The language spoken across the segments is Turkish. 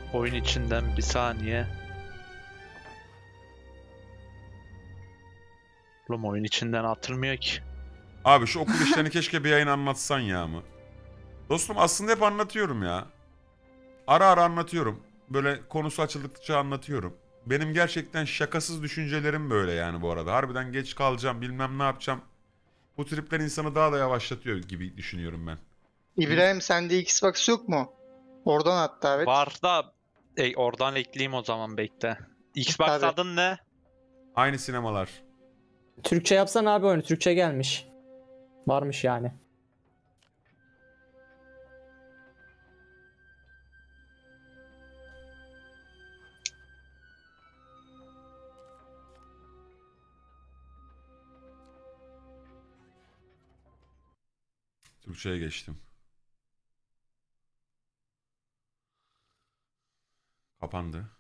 Oyun içinden bir saniye. Oğlum oyun içinden atılmıyor ki. Abi şu okul işlerini keşke bir yayın anlatsan ya mı? Dostum aslında hep anlatıyorum ya. Ara ara anlatıyorum. Böyle konusu açıldıkça anlatıyorum. Benim gerçekten şakasız düşüncelerim böyle yani bu arada. Harbiden geç kalacağım, bilmem ne yapacağım. Bu tripler insanı daha da yavaşlatıyor gibi düşünüyorum ben. İbrahim sende Xbox yok mu? Oradan at davet. Var da oradan ekleyeyim o zaman, bekle. Xbox Tabii. adın ne? Aynı sinemalar. Türkçe yapsan abi oyunu. Türkçe gelmiş. Varmış yani. Türkçe'ye geçtim. Kapandı.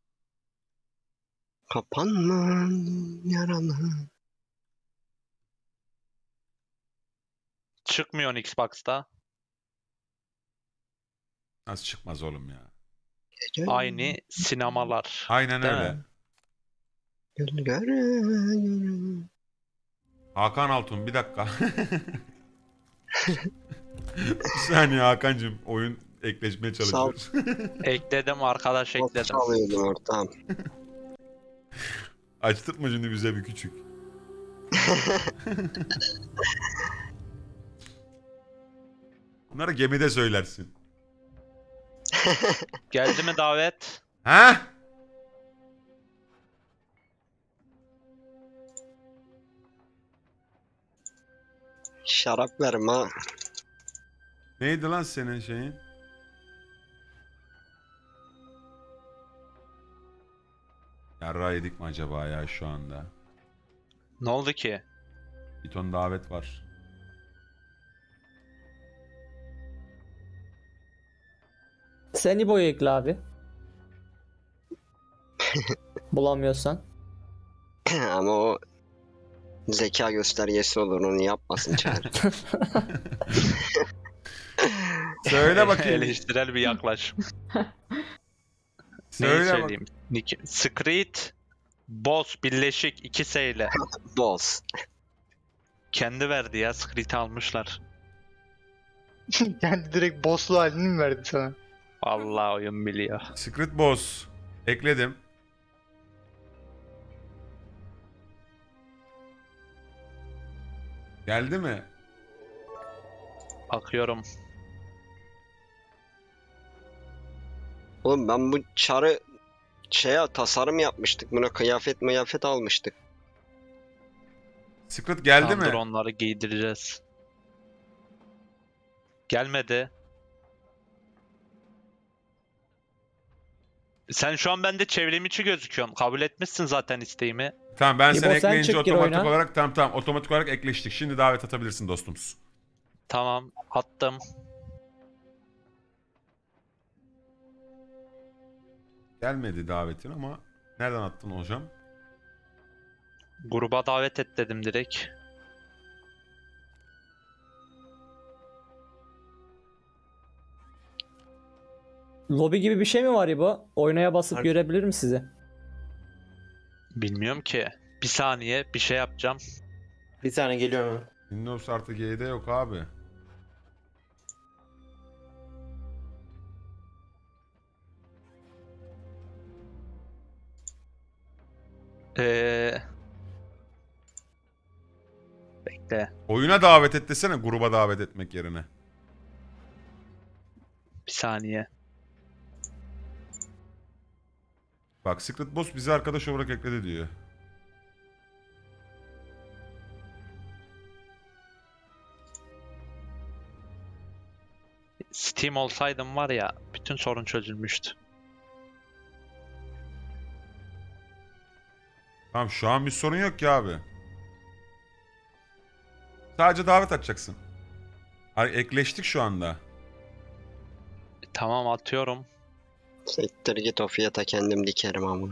Kapanma yaralı. Çıkmıyor Xbox'ta. Nasıl çıkmaz oğlum ya? Gece Aynı sinemalar. Aynen Değil öyle. mi? göre. Hakan Altun bir dakika. Bir saniye Hakan'cığım. Oyun ekleşmeye çalışıyoruz. Ekledim arkadaş, Nasıl ekledim. çalıyordun ortam? Açtırtma şimdi bize bir küçük. Bunları gemide söylersin. Geldi mi davet? Ha? Şarap verme ha. Neydi lan senin şeyin? Yarrağı yedik mi acaba ya şu anda? Ne oldu ki? Bir ton davet var. Sen İbo'yu ekle abi. Bulamıyorsan. Ama o zeka göstergesi olur, onu yapmasın Çağrı. Söyle bakayım. Eleştirel bir yaklaşım. Neyi Söyle bak. söyleyeyim? Screed, Boss birleşik 2 S ile. Boss. Kendi verdi ya, Screed'i almışlar. Yani direkt bosslu halini mi verdi sana? Vallahi oyun biliyor. Secret Boss. Ekledim. Geldi mi? Bakıyorum. Oğlum ben bu Çağrı tasarım yapmıştık. Buna kıyafet almıştık. Secret geldi Tamam, dur mi? onları giydireceğiz. Gelmedi. Sen şu an bende çevrimiçi gözüküyorsun. Kabul etmişsin zaten isteğimi. Tamam ben İbo, seni sen ekleyince çık, gir otomatik oyuna. olarak tamam otomatik olarak ekleştik. Şimdi davet atabilirsin dostumuz. Tamam, attım. Gelmedi davetin ama nereden attın hocam? Gruba davet et dedim direkt. Lobi gibi bir şey mi var İbo? Oynaya basıp Var. görebilir mi sizi? Bilmiyorum ki. Bir saniye, bir şey yapacağım. Bir tane geliyor mu? Windows artı G'de yok abi. Ee... Bekle. Oyuna davet et desene gruba davet etmek yerine. Bir saniye. Bak Secret Boss bizi arkadaş olarak ekledi diyor. Steam olsaydım var ya, bütün sorun çözülmüştü. Tamam şu an bir sorun yok ki abi. Sadece davet atacaksın. Ekleştik şu anda. Tamam, atıyorum. Sektir git, o fiyata kendim dikerim ama.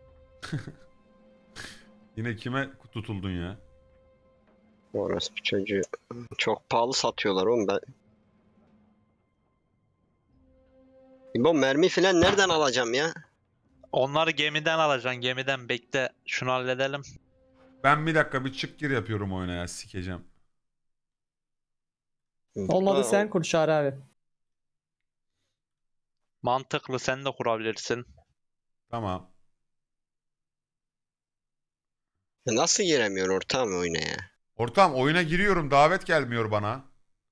Yine kime tutuldun ya? Orası bir çocuğu. Çok pahalı satıyorlar oğlum ben. Bu mermi falan nereden alacağım ya? Onları gemiden alacaksın. Gemiden bekle. Şunu halledelim. Ben bir dakika bir çık gir yapıyorum oyuna ya, sikeceğim. Olmadı sen kur Çağrı abi. Mantıklı, sen de kurabilirsin. Tamam. Nasıl giremiyor ortağım oyuna ya? Ortam oyuna giriyorum, davet gelmiyor bana.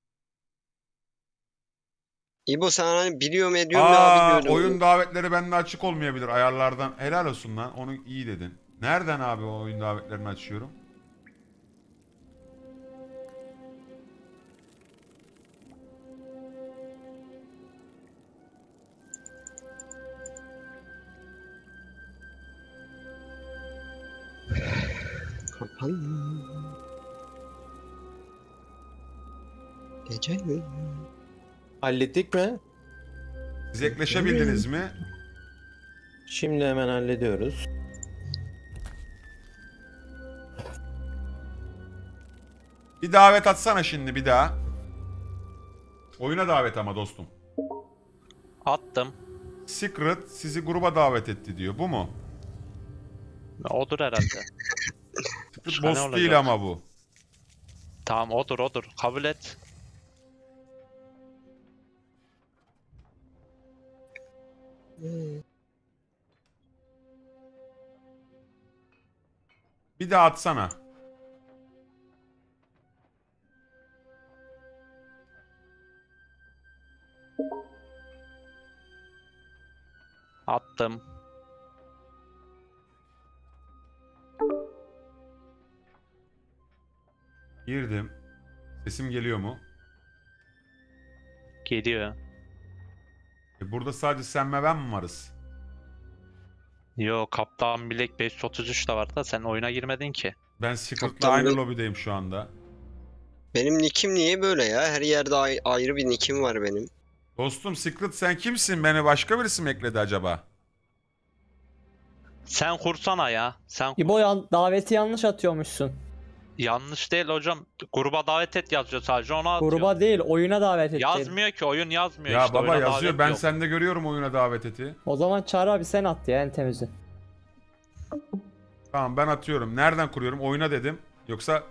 İbo sen hani biliyorum ediyorum ya abi diyordun. Oyun davetleri bende açık olmayabilir ayarlardan. Helal olsun lan, onu iyi dedin. Nereden abi o oyun davetlerini açıyorum? Kapalı. Gece mi? Hallettik mi? Siz ekleşebildiniz mi? Şimdi hemen hallediyoruz. Bir davet atsana şimdi bir daha. Oyuna davet ama dostum. Attım. Secret sizi gruba davet etti diyor. Bu mu? Odur herhalde. Secret Başka ne boss olacak? değil ama bu. Tamam, odur. Kabul et. Bir daha atsana. Attım. Girdim. Sesim geliyor mu? Geliyor. Burada sadece sen ve ben mi varız? Yo, Kaptan Bilek 533 de var da sen oyuna girmedin ki. Ben Secret'la Kaptan aynı Bilek- lobideyim şu anda. Benim nickim niye böyle ya? Her yerde ayrı bir nickim var benim. Dostum Secret sen kimsin? Beni başka birisi mi ekledi acaba? Sen kursana ya. Sen İbo daveti yanlış atıyormuşsun. yanlış değil hocam. Gruba davet et yazıyor, sadece ona atıyor. Gruba değil oyuna davet et. Yazmıyor ki, oyun yazmıyor Ya işte. baba oyuna yazıyor. davet Ben yok. sende görüyorum oyuna davet eti. O zaman Çağrı abi sen at ya en temizi. Tamam ben atıyorum. Nereden kuruyorum? Oyuna dedim. Yoksa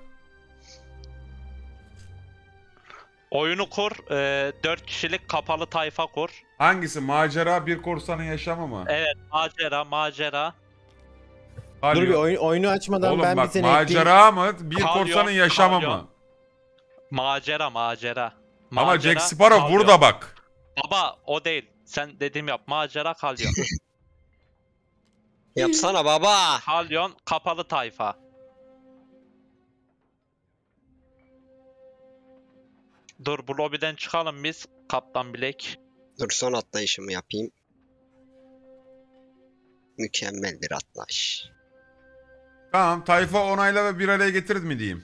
Oyunu kur. 4 kişilik kapalı tayfa kur. hangisi? Macera bir korsanın yaşamı mı? Evet, macera. Kalyon. Dur bir oyunu açmadan Oğlum ben bir bak seni ekleyeyim. macera mı? Bir Kalyon, korsanın yaşamı kalyon. mı? Macera. Ama Macera, Jack Sparrow kalyon. burada bak. Baba o değil. Sen dediğim yap. Macera, kalyon. Yapsana baba. Kalyon kapalı tayfa. Dur, bu lobiden çıkalım biz. Kaptan Bilek. Dur son atlayışımı yapayım. Mükemmel bir atlayış. Tamam tayfa onayla ve bir araya getirir mi diyeyim?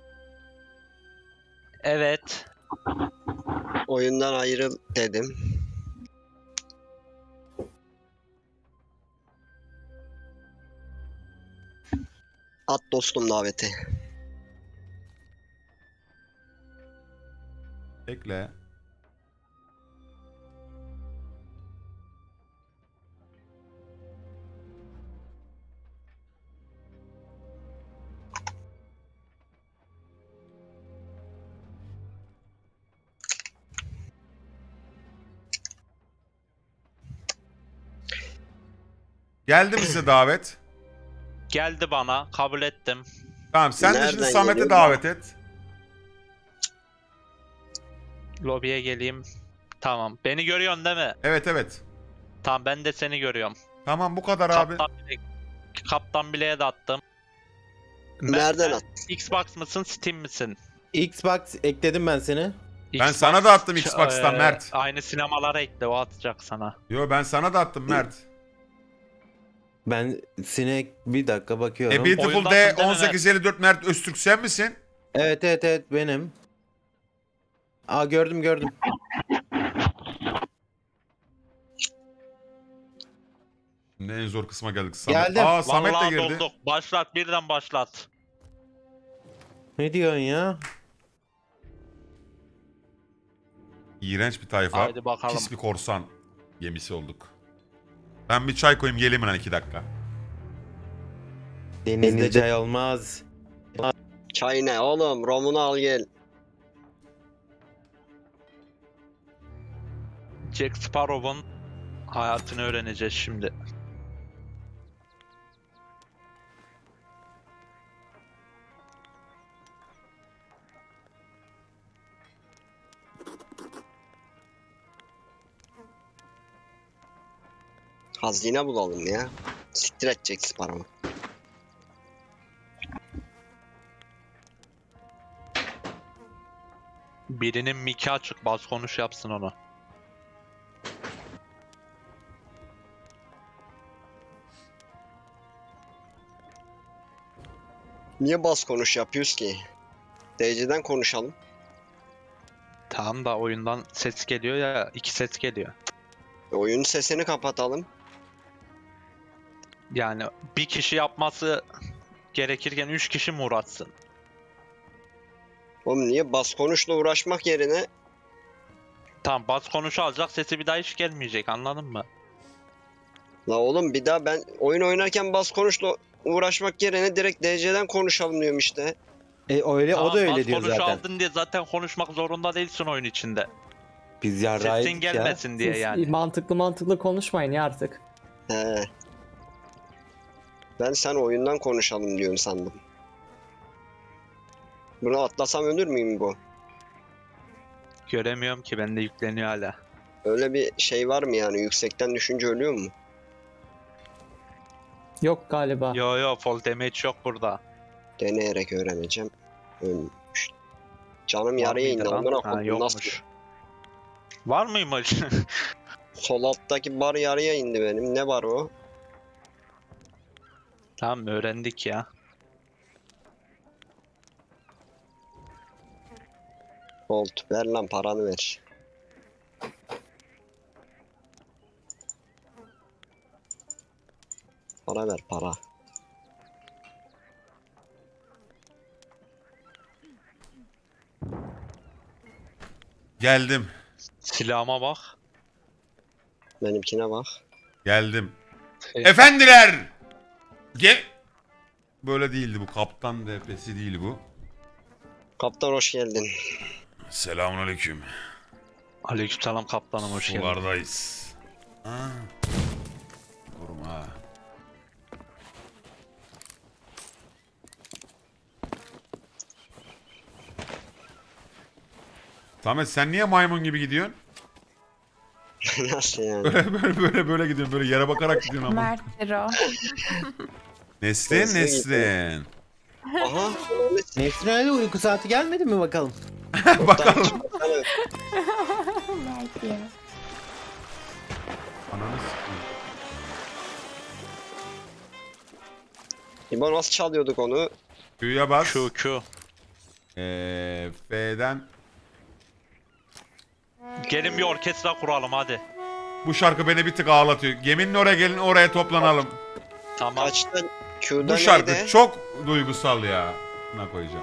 Evet. Oyundan ayrıl dedim. At dostum daveti. Ekle. Geldi mi size davet? Geldi bana. Kabul ettim. Tamam sen de Nereden şimdi Samet'e geliyor? davet et. Lobiye geleyim. Tamam. Beni görüyorsun değil mi? Evet evet. Tamam, ben de seni görüyorum. Tamam bu kadar abi. Kaptan Bilek'e de attım. Nereden at? Xbox mısın, Steam misin? Xbox ekledim ben seni. Ben sana da attım Xbox'tan Mert. Aynı sinemalara ekle, o atacak sana. Yo ben sana da attım Mert. Ben sinek bir dakika bakıyorum. Beautiful Oyundasın D değil mi 1854 Mert Öztürk sen misin? Evet benim. Aa gördüm. Şimdi en zor kısma geldik Samet. Geldim. Aa Samet de Vallahi girdi. dolduk. Başlat, birden başlat. Ne diyorsun ya? İğrenç bir tayfa. Haydi bakalım. Pis bir korsan. Gemisi olduk. Ben bir çay koyayım geleyim hemen 2 dakika. Denizde çay olmaz. Çay ne oğlum? Romunu al gel. Jack Sparrow'un hayatını öğreneceğiz şimdi. Hazine bulalım ya. Siktir edeceksin paramı. Birinin miki açık, baz konuş yapsın onu. Niye bas konuş yapıyoruz ki? DC'den konuşalım. Tamam da oyundan ses geliyor ya, 2 ses geliyor. Oyunun sesini kapatalım. Yani bir kişi yapması gerekirken 3 kişi mi uğraşsın? Oğlum niye bas konuşla uğraşmak yerine Tamam, baz konuş alacak, sesi bir daha hiç gelmeyecek, anladın mı? la oğlum bir daha ben oyun oynarken bas konuşla uğraşmak yerine direkt DC'den konuşalım diyorum işte. Öyle o Tamam, da öyle baz diyor konuş zaten. aldın diye zaten konuşmak zorunda değilsin oyun içinde. Biz yarrağıydık Sesin ya. gelmesin diye Siz yani. mantıklı konuşmayın ya artık. He. Ben sen oyundan konuşalım diyorum sandım. Bunu atlasam ölür müyüm bu? Göremiyorum ki, bende yükleniyor hala. Öyle bir şey var mı yani yüksekten düşünce ölüyor mu? Yok galiba. Yo full damage yok burada. Deneyerek öğreneceğim. Ölmüş. Canım Var yarıya mıydı indi lan? amına Ha, koyayım nasıl? yokmuş. Var mıymış? Sol alttaki bar yarıya indi benim. Ne var o? Tamam, öğrendik ya. Bolt ver lan paranı ver. Para ver para. Geldim. Silahıma bak. Benimkine bak. Geldim. Efendiler! Böyle değildi bu. Kaptan DP'si değil bu. Kaptan hoş geldin. Selamünaleyküm. Aleykümselam kaptanım, hoş geldin. Sulardayız. Ha. Korum ha. Samet sen niye maymun gibi gidiyorsun? Nasıl yani? Böyle gidiyorsun. Böyle yere bakarak gidiyorsun ama. Mert'tir o. Neslin Nesli Neslin. Aha. Nesrin öyle uyku saati gelmedi mi bakalım? Bakalım. Mert ya. Ananı sikeyim. İbo nasıl çalıyorduk onu? Q'ya bas. Q. F'den. Gelin bir orkestra kuralım hadi. Bu şarkı beni bir tık ağlatıyor. Geminin oraya gelin, oraya toplanalım. Tamam. Kaçta? Q'da Bu şarkı neydi? çok duygusal ya. Buna koyacağım.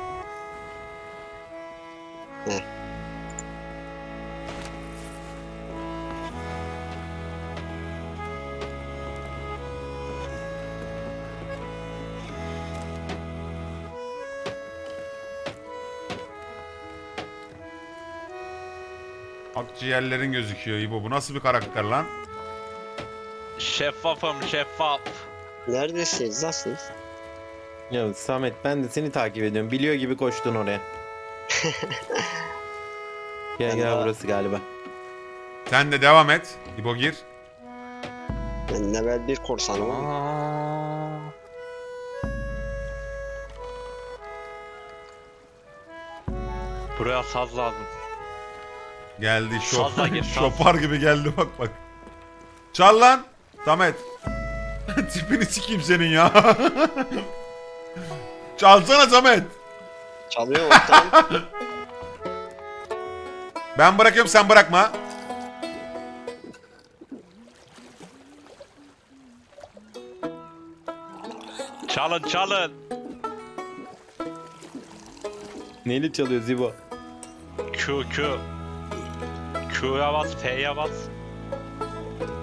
Akciğerlerin gözüküyor İbo. Bu nasıl bir karakter lan? Şeffafım şeffaf. Neredesiniz? Nasılsınız? Ya Samet ben de seni takip ediyorum. Biliyor gibi koştun oraya. Gel Ben daha- burası galiba. Sen de devam et. İbo gir. Ben level 1 korsanım ama. Aa. Buraya saz lazım. Geldi Sazla gir, saz. şopar gibi geldi bak bak. Çal lan. Samet. Tipini sikeyim senin ya. Çalsana Samet. Çalıyor ortam. Ben bırakıyorum sen bırakma. Çalın. Neyle çalıyor Zibo? Q. Q'ya bas, F'ye bas.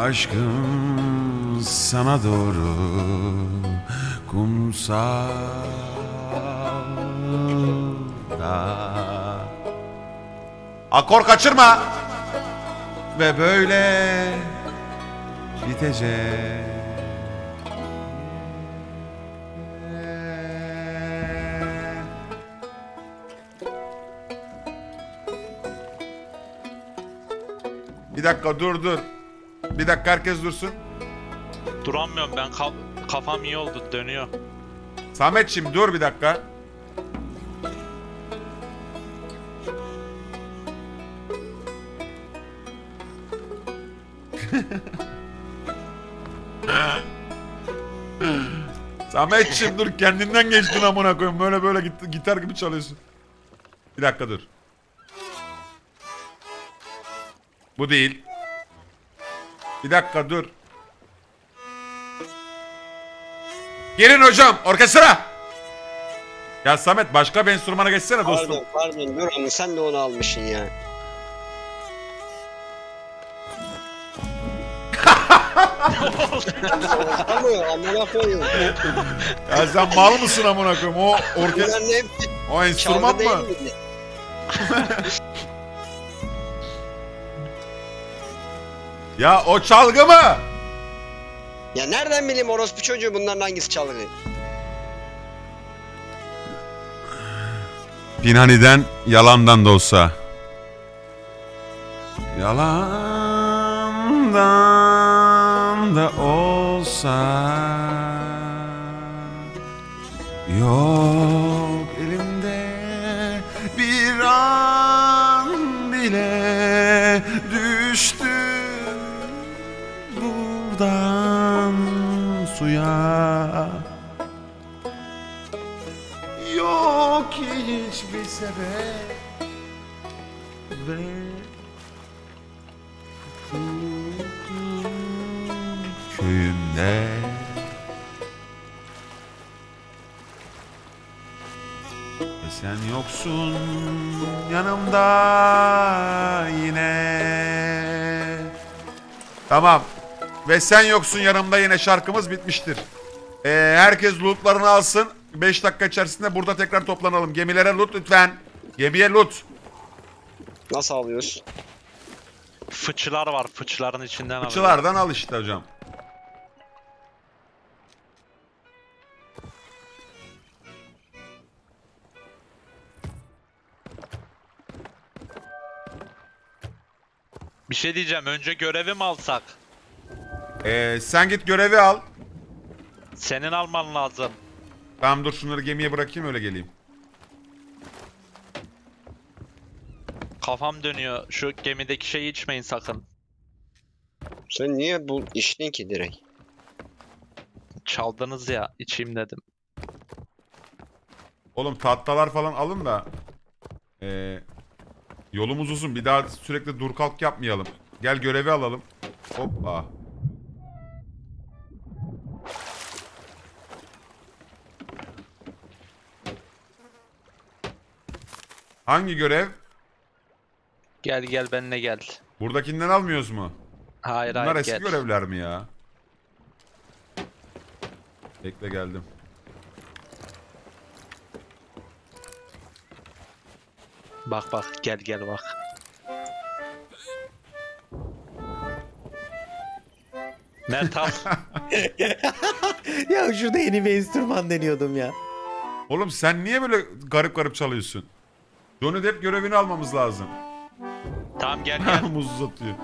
Aşkım sana doğru kumsalda. Akor kaçırma. Ve böyle bitecek. Bir dakika dur. Bir dakika herkes dursun. Duramıyorum ben, kafam iyi oldu, dönüyor. Sametçim dur bir dakika. Sametçim dur, kendinden geçtin amına koyayım. Böyle gitar gibi çalıyorsun. Bir dakika dur. Bu değil. Bir dakika dur. Gelin hocam, orkestra. Ya Samet, başka bir enstrümana geçsene dostum. Pardon dur ama sen de onu almışsın ya. Ama amına koyayım. Ya sen mal mısın amına koyayım? O orkestra, Bunların hepsi o enstrüman çalgı değil mı? miydi? Ya o çalgı mı? Ya nereden bileyim orospu çocuğu bunların hangisi çalgı? Pinhani'den yalandan da olsa. Yalandan da olsa. Yok elimde bir an bile düştü buradan suya. Yok hiçbir sebep ve köyümde ve sen yoksun yanımda yine. Tamam. Ve sen yoksun yanımda yine şarkımız bitmiştir. Herkes lootlarını alsın. 5 dakika içerisinde burada tekrar toplanalım. Gemilere loot lütfen. Gemiye loot. Nasıl alıyoruz? Fıçılar var, fıçıların içinden alıyorum. Fıçılardan al işte hocam. Bir şey diyeceğim, önce görevi mi alsak? Sen git görevi al. Senin alman lazım. Tamam dur, şunları gemiye bırakayım öyle geleyim. Kafam dönüyor. Şu gemideki şeyi içmeyin sakın. Sen niye bu içtin ki direkt? Çaldınız ya, içeyim dedim. Oğlum tahtalar falan alın da. Yolumuz uzun, bir daha sürekli dur kalk yapmayalım. Gel görevi alalım. Hoppa. Hangi görev? Gel benimle gel. Buradakinden almıyoruz mu? Hayır Bunlar eski gel. görevler mi ya? Bekle geldim. Bak gel bak. Mert al. Ya şurada yeni bir enstrüman deniyordum ya. Oğlum sen niye böyle garip garip çalıyorsun? Johnny Depp görevini almamız lazım. Tamam gel. Muz uzatıyor.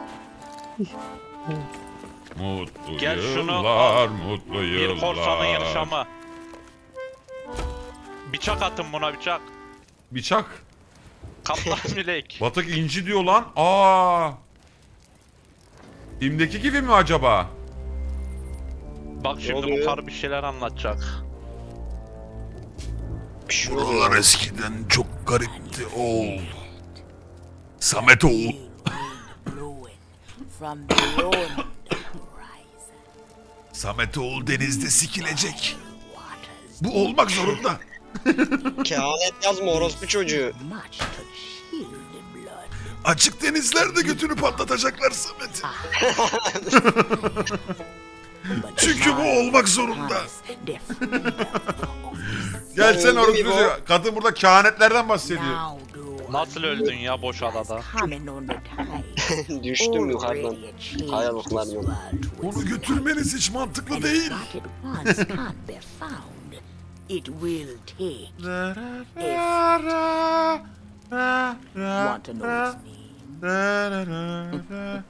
Mutlu Gel şunu yıllar, mutlu yıllar. Bir korsanın yaşamı. Bıçak atın buna, bıçak. Bıçak. Kaptan bilek. Batık inci diyor lan. Aa. Filmdeki gibi mi acaba? Bak şimdi oluyor? bu karı bir şeyler anlatacak. Bir şey Buralar oluyor. eskiden çok garipti oğul. Samet oğul. From beyond the horizon, Samet oğul denizde sikilecek. waters Bu olmak zorunda. Kehanet yazma orospu çocuğu. much to chill the blood. Açık denizlerde götünü patlatacaklar Samet'i. Çünkü bu olmak zorunda. Gelsene oldu orası İbo. çocuğu. Kadın burada kehanetlerden bahsediyor. Nasıl öldün ya boş adada? Düştüm yukarıdan. Kayalıklardan. Onu götürmeniz hiç mantıklı değil. It will take. Want to know its name?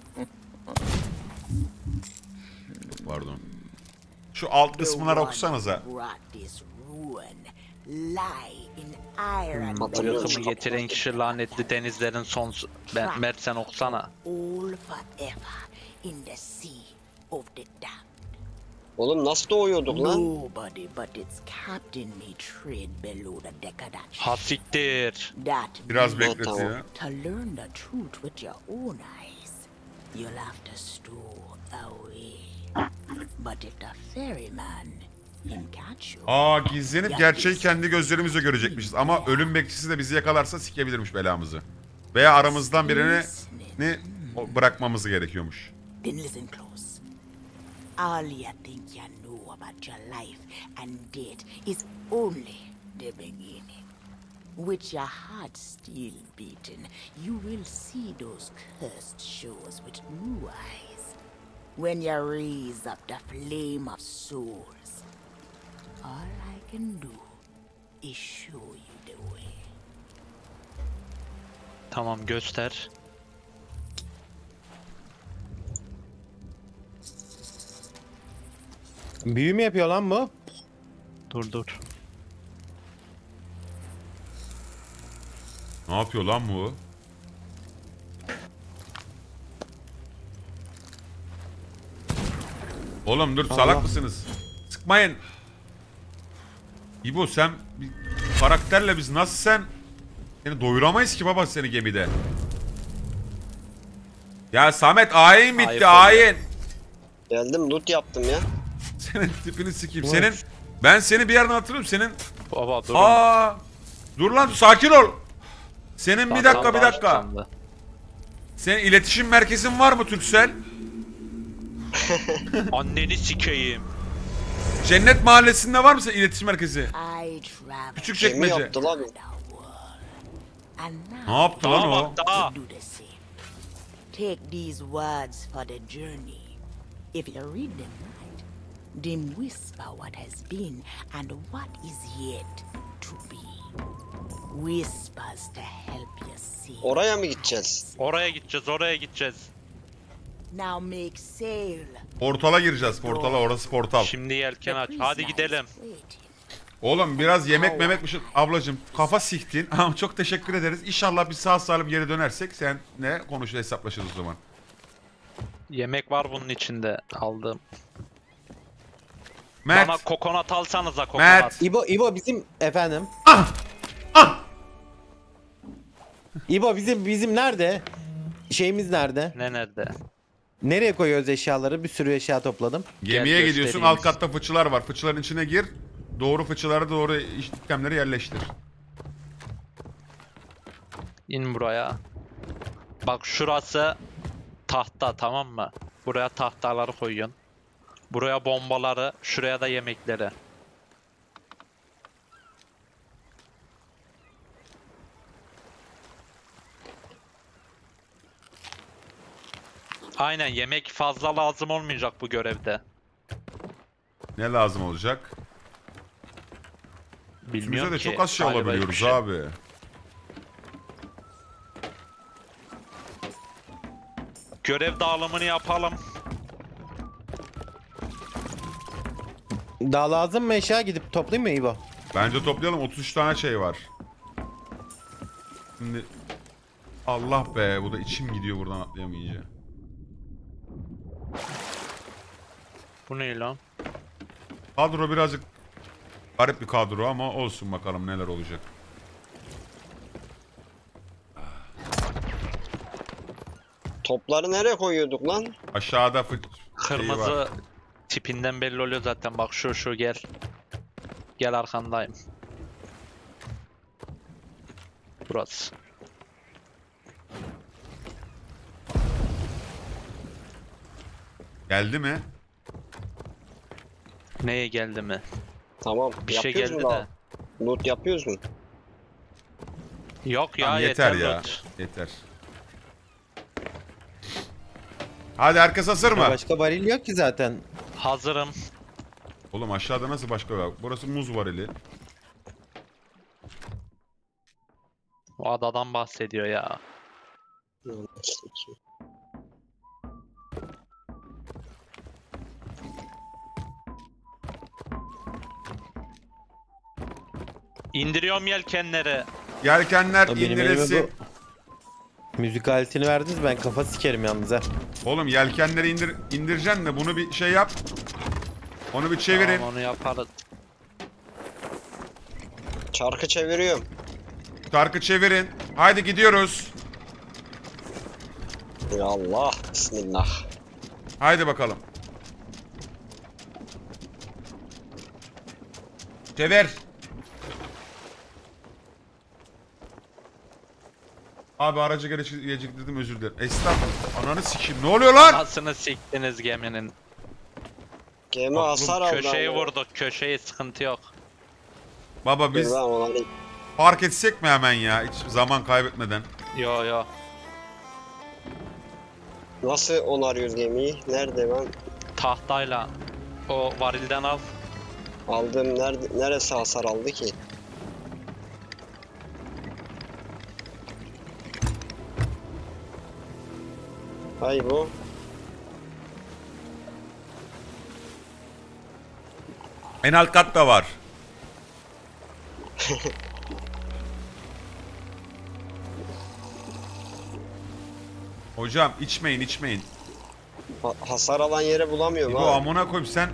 Pardon. Şu alt kısmına okusanıza. Brought this ruin lie in iron Hatırlıyorum. Yakımı getiren kişi lanetli denizlerin son... Mert sen okusana. all forever in the sea of the damned. Oğlum nasıl doğuyorduk lan? Nobody but its captain may tread below the deck of that ship. Ha siktir. That Biraz means bekletiyor. to learn the truth with your own eyes, you'll have to stow away. But if the ferryman can catch you, Aa, gizlenip gerçeği kendi gözlerimizle görecekmişiz. Ama ölüm bekçisi de bizi yakalarsa sikebilirmiş belamızı. Veya aramızdan birini bırakmamız gerekiyormuş. then listen close. All you think you know about your life and death is only the beginning. With your heart still beating, you will see those cursed shores with new eyes. When you raise up the flame of souls, all I can do is show you the way. Tamam göster. Büyü mü yapıyor lan bu? Dur. Ne yapıyor lan bu? Oğlum dur, salak Allah. mısınız? Sıkmayın. İbo sen bir karakterle biz nasıl seni doyuramayız ki baba seni gemide. Ya Samet ayin bitti, Ayıp ayin. Geldim loot yaptım ya. Senin tipini sikeyim. Ulan. Ben seni bir yerden hatırlıyorum senin. Baba dur. Aa! Dur lan, sakin ol. Senin bir dakika. Senin iletişim merkezin var mı Türksel? Anneni sikeyim. Cennet Mahallesi'nde var mı senin iletişim merkezi? I travel Küçük Gemi çekmece. yaptı lan. the world, and Ne now yaptı lan Daha o? bak daha. do the same. Take these words for the journey. If you read them right, them whisper what has been and what is yet to be. Whispers to help you see. Oraya mı gideceğiz? Oraya gideceğiz. Now make sail. Portala gireceğiz, portala, orası portal. Şimdi yelken The aç. Hadi prisoner gidelim. is waiting. Oğlum biraz yemek memekmiş ablacım, kafa siktin. Ama çok teşekkür ederiz. İnşallah biz sağ salim geri dönersek seninle konuşur hesaplaşırız o zaman. Yemek var bunun içinde aldım. Mert, Bana kokonat alsanıza kokonat. Mert. İbo bizim efendim. İbo bizim nerede? Şeyimiz nerede? Nerede? Nereye koyuyoruz eşyaları? Bir sürü eşya topladım. Gemiye Gel gidiyorsun, göstereyim. alt katta fıçılar var. Fıçıların içine gir. Doğru fıçılara doğru işlemleri yerleştir. İn buraya. Bak şurası tahta, tamam mı? Buraya tahtaları koyuyorsun. Buraya bombaları, şuraya da yemekleri. Aynen, yemek fazla lazım olmayacak bu görevde. Ne lazım olacak? Bilmiyorum Bize de ki. çok az şey galiba alabiliyoruz hiçbir şey. abi. Görev dağılımını yapalım. Daha lazım mı eşya? Gidip toplayayım mı İbo? Bence toplayalım, 33 tane şey var. Şimdi Allah be, bu da içim gidiyor buradan atlayamayınca. Bu ne lan? Kadro birazcık garip bir kadro ama olsun, bakalım neler olacak. Topları nereye koyuyorduk lan? Aşağıda şeyi Kırmızı var. tipinden belli oluyor zaten. Bak şu gel. Gel arkandayım. Burası. Geldi mi? Neye geldi mi? Tamam. Bir şey yapıyoruz geldi mu de. daha? Loot yapıyoruz mu? Yok ya, Tamam, yeter ya. loot. Yeter. Hadi herkes hazır mı? Başka varil yok ki zaten. Hazırım. Oğlum aşağıda nasıl başka var? Burası muz varili. O adadan bahsediyor ya. İndiriyorum yelkenleri. Yelkenler Benim elime indirilsin. bu müzik aletini verdiniz, ben kafa sikerim yalnız ha. Oğlum yelkenleri indireceksin de bunu bir şey yap. Onu bir çevirin. Tamam, onu yaparız. Çarkı çeviriyorum. Çarkı çevirin. Haydi gidiyoruz. Ya Allah. Bismillah. Haydi bakalım. Çevir. Abi aracı geciktirdim, özür dilerim. Estağfurullah. Ananı sikeyim. Ne oluyor lan? Anasını siktiniz geminin. Gemi Bak, bu hasar aldı. Köşeyi ama. vurduk, köşeyi, sıkıntı yok. Baba biz Dur lan, onları- fark etsek mi hemen ya? Hiç zaman kaybetmeden. Yo yo. Nasıl onarıyoruz gemiyi? Nerede ben? Tahtayla o varilden al. Aldığım neresi hasar aldı ki? Hay bu. En alt katta var. Hocam içmeyin içmeyin. Hasar alan yere bulamıyorum Bu ha. amına koyayım sen.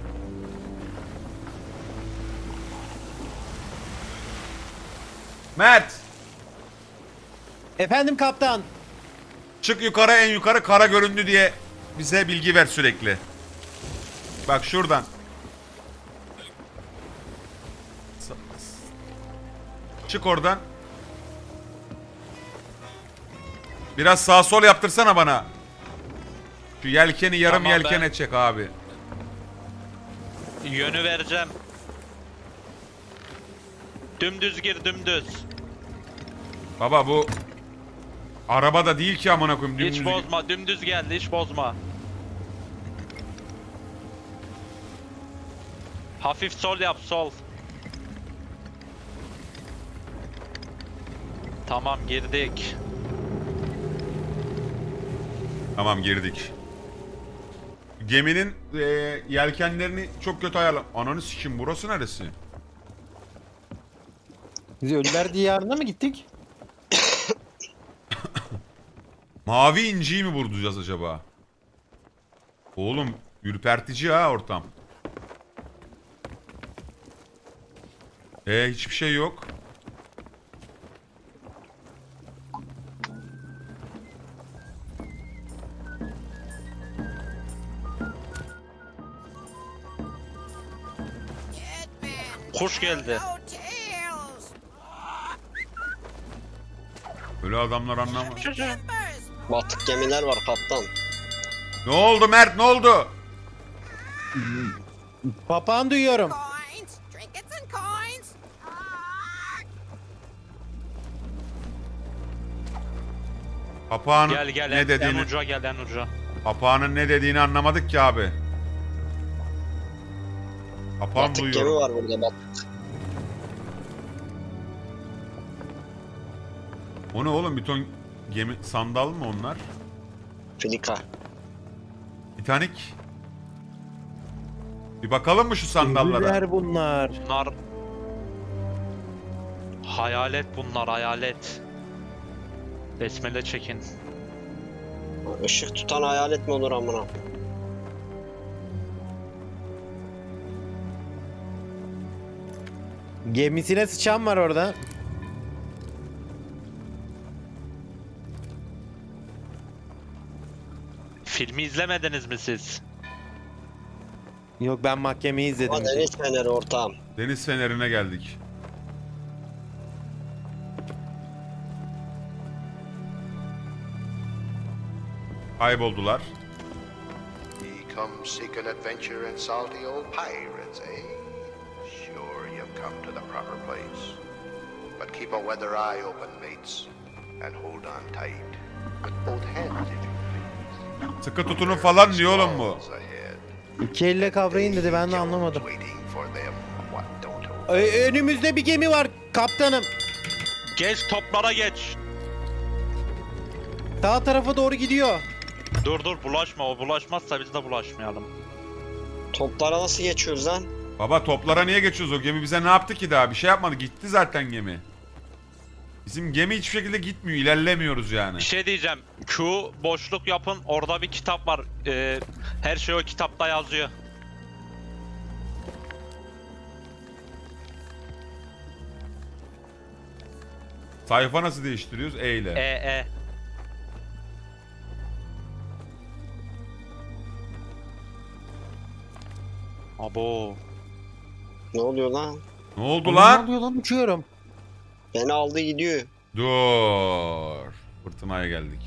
Mert. Efendim kaptan. Çık yukarı, en yukarı kara göründü diye bize bilgi ver sürekli. Bak şuradan. Çık oradan. Biraz sağ sol yaptırsana bana. Şu yelkeni yarım Tamam, yelkene ben- çek abi. Yönü vereceğim. Dümdüz gir, dümdüz. Baba bu araba da değil ki amına koyayım. Hiç Dümdüz- bozma, dümdüz geldi, hiç bozma. Hafif sol yap, sol. Tamam, girdik. Tamam girdik. Geminin yelkenlerini çok kötü ayarla. Ananı sikim, burası neresi? Biz Ölüler Diyarı'na mı gittik? Mavi inciyi mi vuracağız acaba? Oğlum ürpertici ha ortam. Hiçbir şey yok. Kuş geldi. Böyle adamlar anlamaz. Batık gemiler var kaptan. Ne oldu Mert, ne oldu? Papağan duyuyorum. Coins, trinkets and coins. Papağanın Gel gel, ne en dediğini, uca gel, en uca. papağanın ne dediğini anlamadık ki abi. Papağan Batık gemi duyuyorum. var burada batık. O ne oğlum, bir ton gemi, sandal mı onlar? Filika. Titanic. Bir bakalım mı şu sandallara? Ölüler bunlar. Bunlar... Hayalet bunlar, hayalet. Besmele çekin. Işık tutan hayalet mi olur amına? Gemisine sıçan var orada. Filmi izlemediniz mi siz? Yok, ben mahkemeyi izledim. O deniz feneri ortağım. Deniz fenerine geldik. Kayboldular. come seeking adventure and salty old pirates, eh? Sure, you've come to the proper place. But keep a weather eye open, mates, and hold on tight. With both hands, if you please. Sıkı tutunun falan diyor oğlum bu. Squalls ahead. İki elle kavrayın dedi, ben de Jones anlamadım. waiting for them. What don't hold. Önümüzde bir gemi var kaptanım. Geç toplara geç. Sağ tarafa doğru gidiyor. Dur bulaşma, o bulaşmazsa biz de bulaşmayalım. Toplara nasıl geçiyoruz lan? Baba toplara niye geçiyoruz? O gemi bize ne yaptı ki daha? Bir şey yapmadı. Gitti zaten gemi. Bizim gemi hiçbir şekilde gitmiyor. İlerlemiyoruz yani. Bir şey diyeceğim. Q boşluk yapın, orada bir kitap var. Her şey o kitapta yazıyor. Sayfa nasıl değiştiriyoruz? E ile. E. Abo. Ne oluyor lan? Ne oldu Ne lan? oluyor lan, uçuyorum. Beni aldı gidiyor. Dur. Fırtınaya geldik.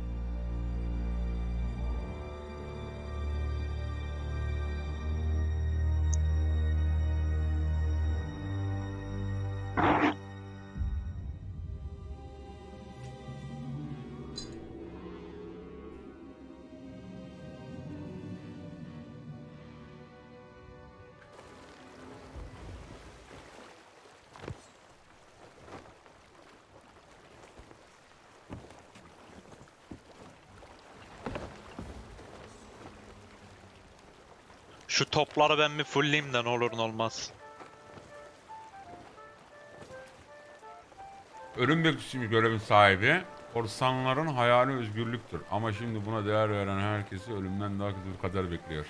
Şu topları ben bir fullleyeyim de ne olur ne olmaz. Ölüm bekçisi görevin sahibi. Korsanların hayali özgürlüktür. Ama şimdi buna değer veren herkesi ölümden daha kötü bir kader bekliyor.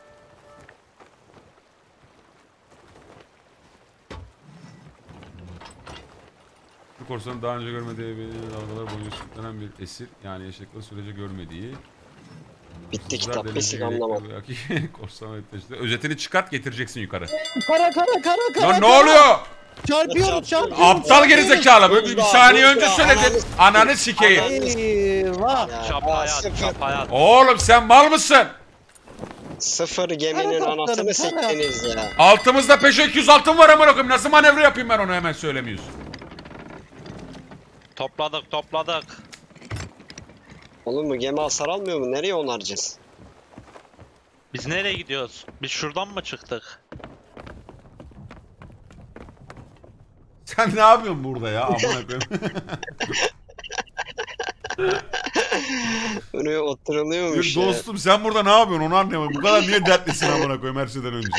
Bu korsanın daha önce görmediği bir dalgalar boyunca sürüklenen bir esir, yani yaşadıkları sürece görmediği. Bitti Hırsızlar kitap. denizci Besik anlamadım. korsan ateşte. Özetini çıkart getireceksin yukarı. Kara. Lan ne oluyor? Çarpıyoruz. Aptal gerizekalı. Bir saniye önce Buzda, söyledin. Ananı sikeyim. Eyvah. Ya, Çapaya sıfır, çapaya. Oğlum sen mal mısın? sıfır geminin Kara anasını kaptanım, kara. siktiniz ya. Altımızda peşe 200 altın var amına koyayım. Nasıl manevra yapayım ben onu, hemen söylemiyorsun. Topladık. Oğlum bu gemi hasar almıyor mu? Nereye onaracağız? Biz nereye gidiyoruz? Biz şuradan mı çıktık? Sen ne yapıyorsun burada ya amına koyayım? Oraya oturuluyormuş Yok ya. dostum, sen burada ne yapıyorsun onu anlayamadım. Bu kadar niye dertlisin amına koyayım her şeyden önce?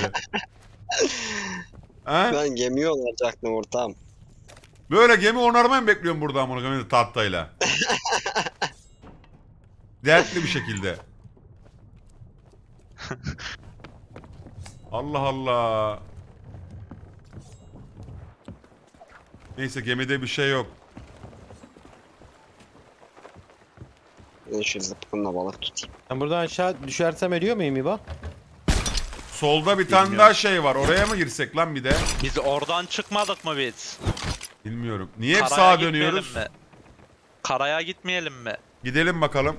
He? Ben gemiyi onaracaktım ortağım. Böyle gemi onarmayı mı bekliyorum burada amına koyayım tahtayla? Dertli bir şekilde. Allah Allah. Neyse, gemide bir şey yok. Ben şu zıpkınla balık tutayım. Ben buradan aşağı düşersem ölüyor muyum İbo? Solda bir tane daha şey var. Oraya mı girsek lan bir de? Biz oradan çıkmadık mı biz? Bilmiyorum. Niye hep Karaya sağa gitmeyelim dönüyoruz? mi? Karaya gitmeyelim mi? Gidelim bakalım.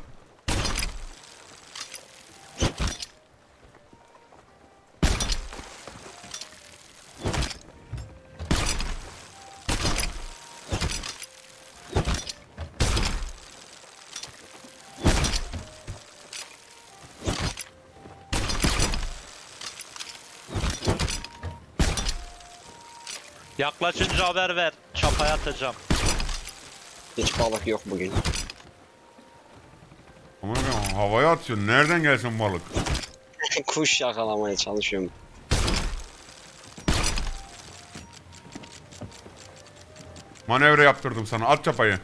Yaklaşınca haber ver. Çapaya atacağım. Hiç balık yok bugün. Aman Allah'ım, havaya atıyorsun. Nereden gelsin balık? Kuş yakalamaya çalışıyorum. Manevra yaptırdım sana. At çapayı.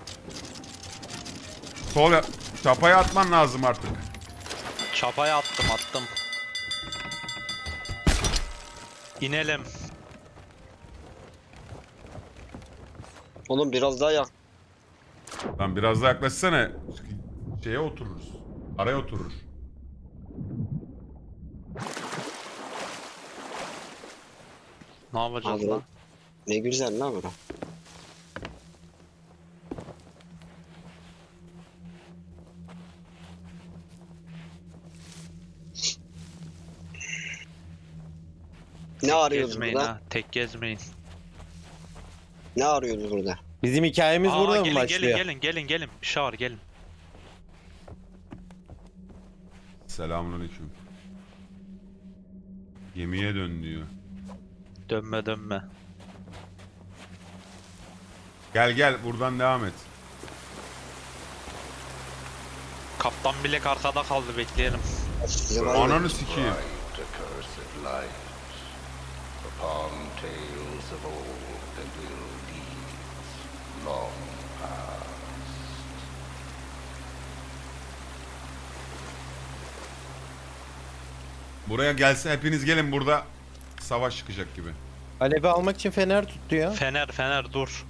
Sol yap. Çapayı atman lazım artık. Çapaya attım. İnelim. Oğlum biraz daha yak. Lan biraz daha yaklaşsana. Şeye otururuz. Araya oturur. Ne yapacağız Hadi lan? lan. Ne güzel lan bura. Ne arıyoruz Gezmeyin burada? ha. Tek gezmeyin. Ne arıyoruz burada? Bizim hikayemiz Aa, burada mı gelin, başlıyor? gelin. Bir şey var gelin. Selamünaleyküm. Gemiye dön diyor. Dönme. Gel buradan devam et. Kaptan bilek arkada kaldı, bekleyelim. Bize var ya. Ananı sikeyim. To cursed light upon tales of old and ill deeds long past. Buraya gelse hepiniz gelin, burada savaş çıkacak gibi. Alevi almak için fener tuttu ya. Fener dur.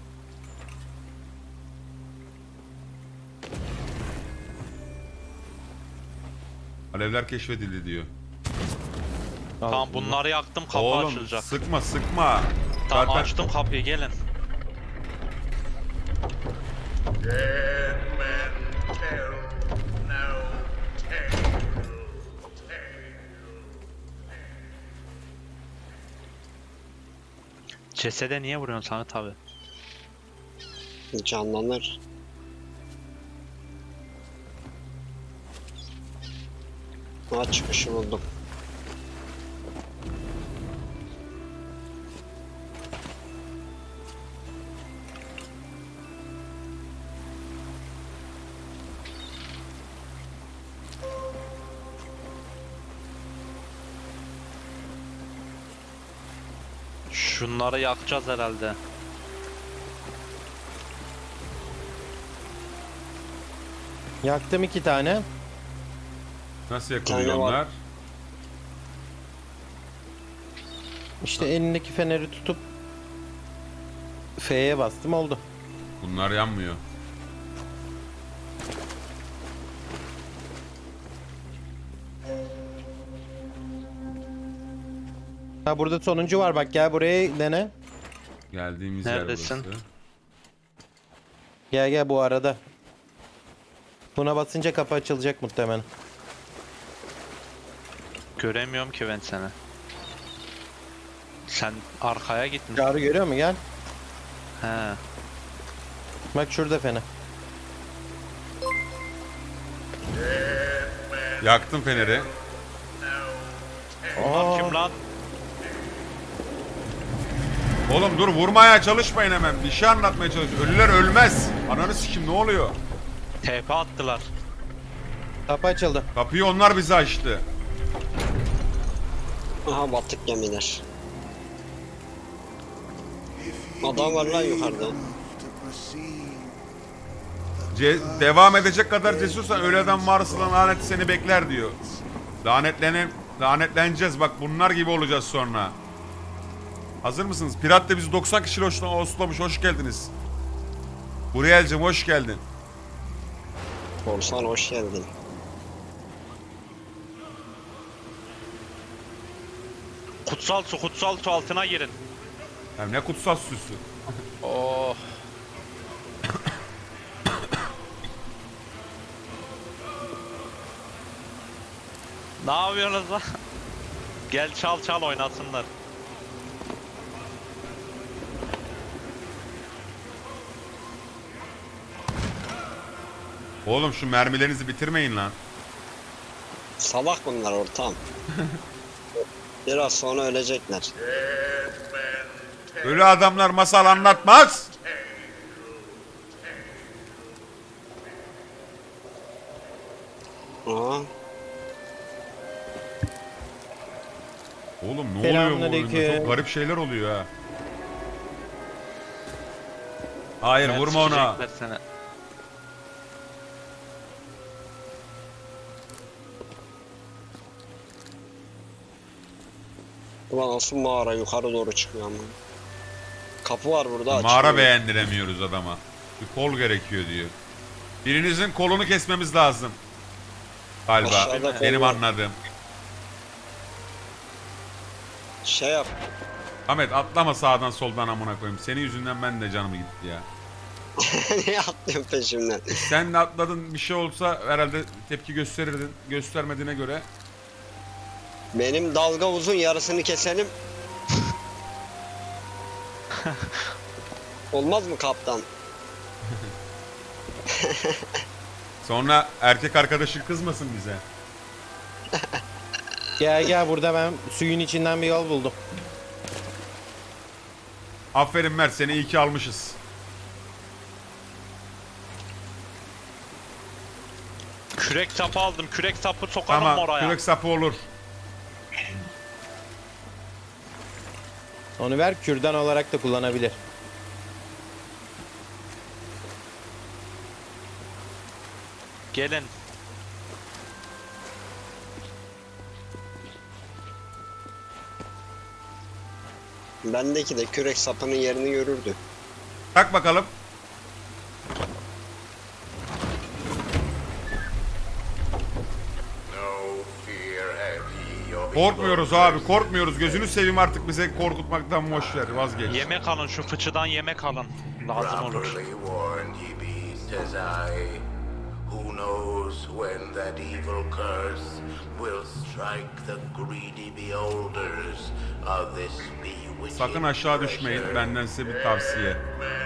Alevler keşfedildi diyor. Tamam bunları yaktım, kapı Oğlum açılacak. sıkma. Tamam Zaten- açtım kapıyı, gelin. Cesede niye vuruyorsun Samet abi? Canlanır. Ha, çıkışı buldum. Şunları yakacağız herhalde. Yaktım 2 tane. Nasıl tane yakılıyor var. onlar? İşte elindeki feneri tutup F'ye bastım oldu. Bunlar yanmıyor. Ha burada sonuncu var, bak gel buraya dene. Geldiğimiz Neredesin? yer burası. Gel bu arada. Buna basınca kapı açılacak muhtemelen. Göremiyorum ki ben seni. Sen arkaya gittin. Çağrı görüyor mu, gel. He. Bak şurada fener. Yaktım feneri. Bunlar kim lan? Oğlum dur, vurmaya çalışmayın hemen. Bir şey anlatmaya çalış. Ölüler ölmez. Ananı sikim, ne oluyor? TP attılar. Kapı açıldı. Kapıyı onlar bize açtı. Aha, battık gemiler. Adam var lan yukarıda. Devam edecek kadar cesursan öyle adam varsa lanet seni bekler diyor. Lanetleneceğiz bak, bunlar gibi olacağız sonra. Hazır mısınız? Pirat da bizi 90 kişiyle hoşlamış. Hoş geldiniz. Buriyel'cim hoş geldin. Korsan hoş geldin. Kutsal su altına girin. Ya ne kutsal süsü. Oh. Ne yapıyorsunuz lan? Gel çal oynasınlar. Oğlum şu mermilerinizi bitirmeyin lan. Salak bunlar ortam. Biraz sonra ölecekler. Ölü adamlar masal anlatmaz. Aha. Oğlum ne oluyor bu oyunda? Selamünaleyküm. Çok garip şeyler oluyor ha. Hayır vurma ona. Sikecekler seni. Ulan nasıl mağara yukarı doğru çıkıyor ama. Kapı var burada, Mağara açılıyor. beğendiremiyoruz adama. Bir kol gerekiyor diyor. Birinizin kolunu kesmemiz lazım. Galiba. Aşağıda kol Benim var. anladığım. Şey yap. Ahmet atlama sağdan soldan amına koyayım. Senin yüzünden ben de canım gitti ya. Niye atlıyorsun peşimden? Sen de atladın, bir şey olsa herhalde tepki gösterirdin. Göstermediğine göre. Benim dalga uzun, yarısını keselim. Olmaz mı kaptan? Sonra erkek arkadaşın kızmasın bize. Gel burada ben suyun içinden bir yol buldum. Aferin Mert, seni iyi ki almışız. Kürek sapı aldım. Kürek sapı sokalım mı Tamam, oraya? kürek sapı olur. Onu ver, kürdan olarak da kullanabilir. Gelin. Bendeki de kürek sapının yerini görürdü. Tak bakalım. No fear have ye of Korkmuyoruz abi, korkmuyoruz. Gözünü seveyim artık, bize korkutmaktan boş ver, vazgeç. Yemek alın, şu fıçıdan yemek alın. Lazım olur. properly warned ye be, says I. Who knows when that evil curse will strike the greedy beholders of this bewitching Sakın aşağı düşmeyin, treasure. benden size bir tavsiye.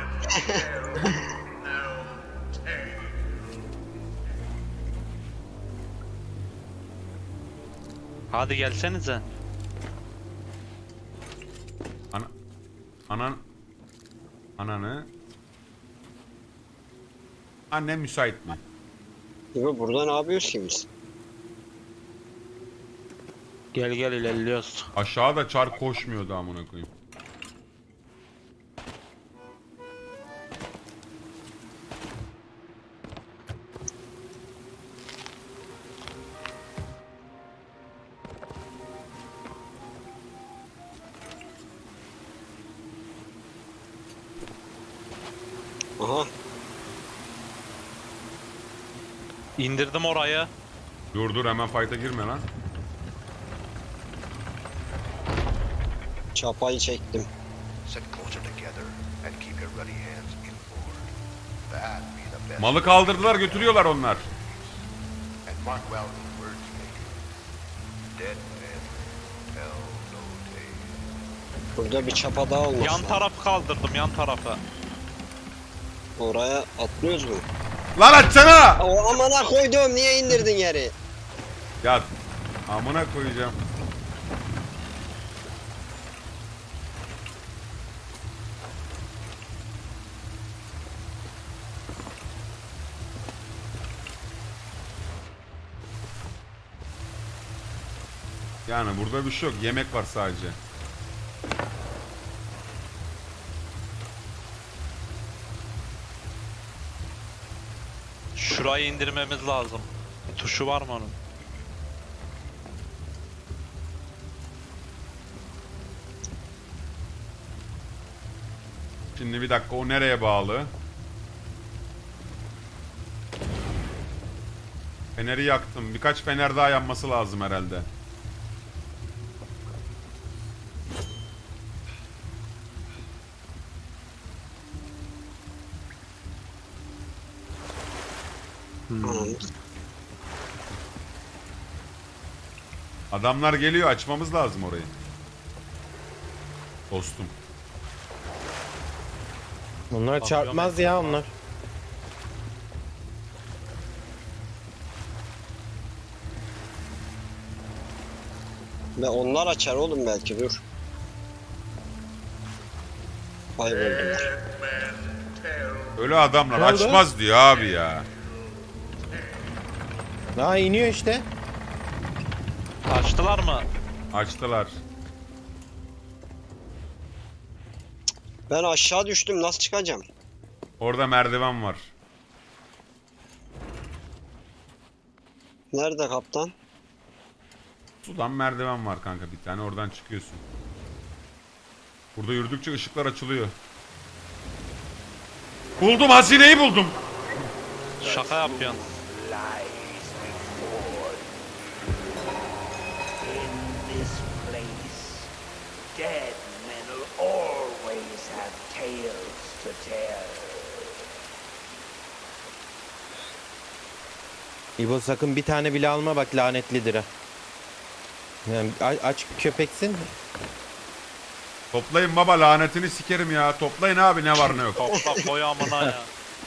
Hadi gelsenize. Ananı. Annem müsait mi? Gibi burada ne yapıyoruz ki biz? Gel ilerliyoruz. Aşağıda çar koşmuyordu amına koyayım. Aha. İndirdim orayı. Dur hemen fight'a girme lan. Çapayı çektim. Sit closer together and keep your ruddy hands inboard. That be the best. Malı kaldırdılar, götürüyorlar onlar. And mark well the words you make. Dead men tell no tale. Burada bir çapa daha olması Yan lazım. tarafı kaldırdım, yan tarafı. Oraya atlıyoruz mu? Lan açsana! O amına koydum, niye indirdin yeri? Ya amına koyacağım. Yani burada bir şey yok. Yemek var sadece. Şurayı indirmemiz lazım. Tuşu var mı onun? Şimdi bir dakika, o nereye bağlı? Feneri yaktım. Birkaç fener daha yanması lazım herhalde. Anam. Adamlar geliyor, açmamız lazım orayı. Dostum. Bunlar çarpmaz ya onlar. Ve onlar açar oğlum belki, dur. Kayboldular. Öyle adamlar Ne oldu? açmaz diyor abi ya. Daha iniyor işte. Açtılar mı? Açtılar. Ben aşağı düştüm, nasıl çıkacağım? Orada merdiven var. Nerede kaptan? Sudan merdiven var kanka, bir tane, oradan çıkıyorsun. Burada yürüdükçe ışıklar açılıyor. Buldum, hazineyi buldum. Şaka yapıyorsun. Lies before you. In this place, dead men will always have tales to tell. İbo sakın bir tane bile alma, bak lanetlidir ha. Yani aç köpeksin. Toplayın baba, lanetini sikerim ya. Toplayın abi, ne var ne yok. Topla koy amına ya.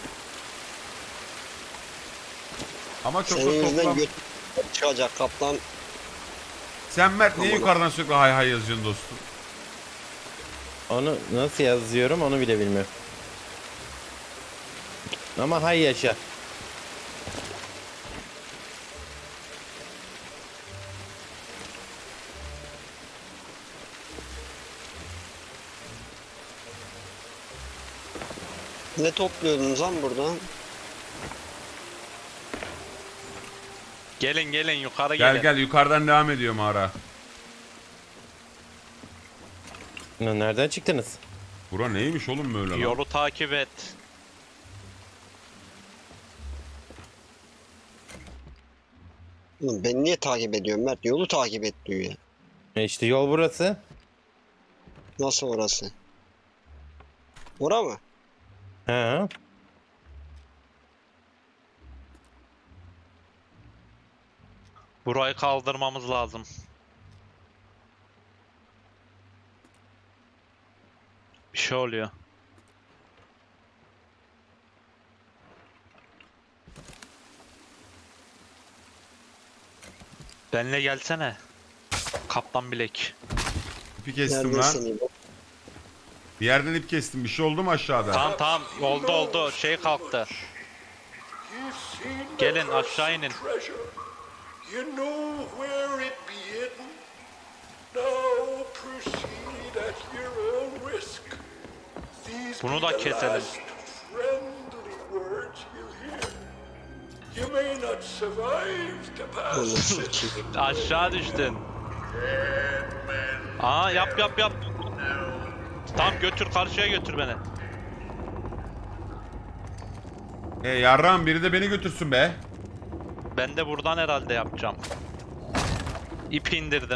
Ama çok Senin da yüzünden toplam. göt çıkacak kaplan. Sen Mert niye yukarıdan sürekli hay hay yazıyorsun dostum? Onu nasıl yazıyorum onu bile bilmiyorum. Ama hay yaşa. Ne topluyordunuz lan buradan? Gelin gelin yukarı Gel gelin. gel, yukarıdan devam ediyor mağara. Nereden çıktınız? Bura neymiş oğlum böyle lan? Yolu takip et. Oğlum ben niye takip ediyorum Mert? Yolu takip et diyor ya. İşte yol burası. Nasıl orası? Ora mı? He. Burayı kaldırmamız lazım. Bir şey oluyor. Benle gelsene. Kaptan Bilek. İpi kestim lan. Neredesin İbo? Bir yerden ip kestim. Bir şey oldu mu aşağıda? Tamam tamam oldu şey kalktı. Gelin aşağı inin. You know where it be hidden. Now proceed at your own risk. These Bunu be da the keselim. last friendly words you'll hear. You may not survive to pass Oğlum this. sikeyim. Aşağı düştün. Aa yap. Tamam götür karşıya götür beni. Yarram, biri de beni götürsün be. Ben de buradan herhalde yapacağım. İp indirdim.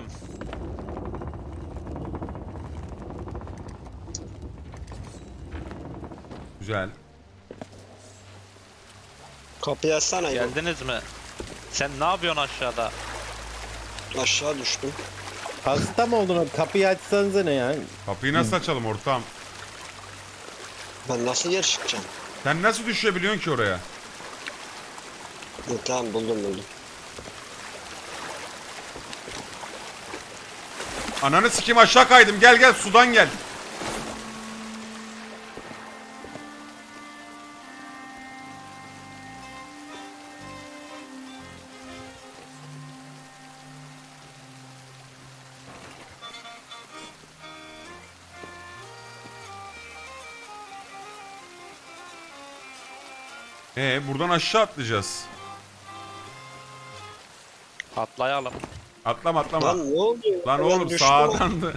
Güzel. Kapıyı açsana İbo. Geldiniz mi? Sen ne yapıyorsun aşağıda? Aşağı düştüm. Hasta mı oldun? Kapıyı açsanıza ne ya? Kapıyı nasıl açalım ortağım? Ben nasıl geri çıkacağım? Sen nasıl düşebiliyorsun ki oraya? Tamam buldum. Ananı sikeyim, aşağı kaydım. Gel sudan gel. Buradan aşağı atlayacağız. Atlayalım. Atlama. Lan ne oldu? Lan Ben oğlum düştüm. sağdandı.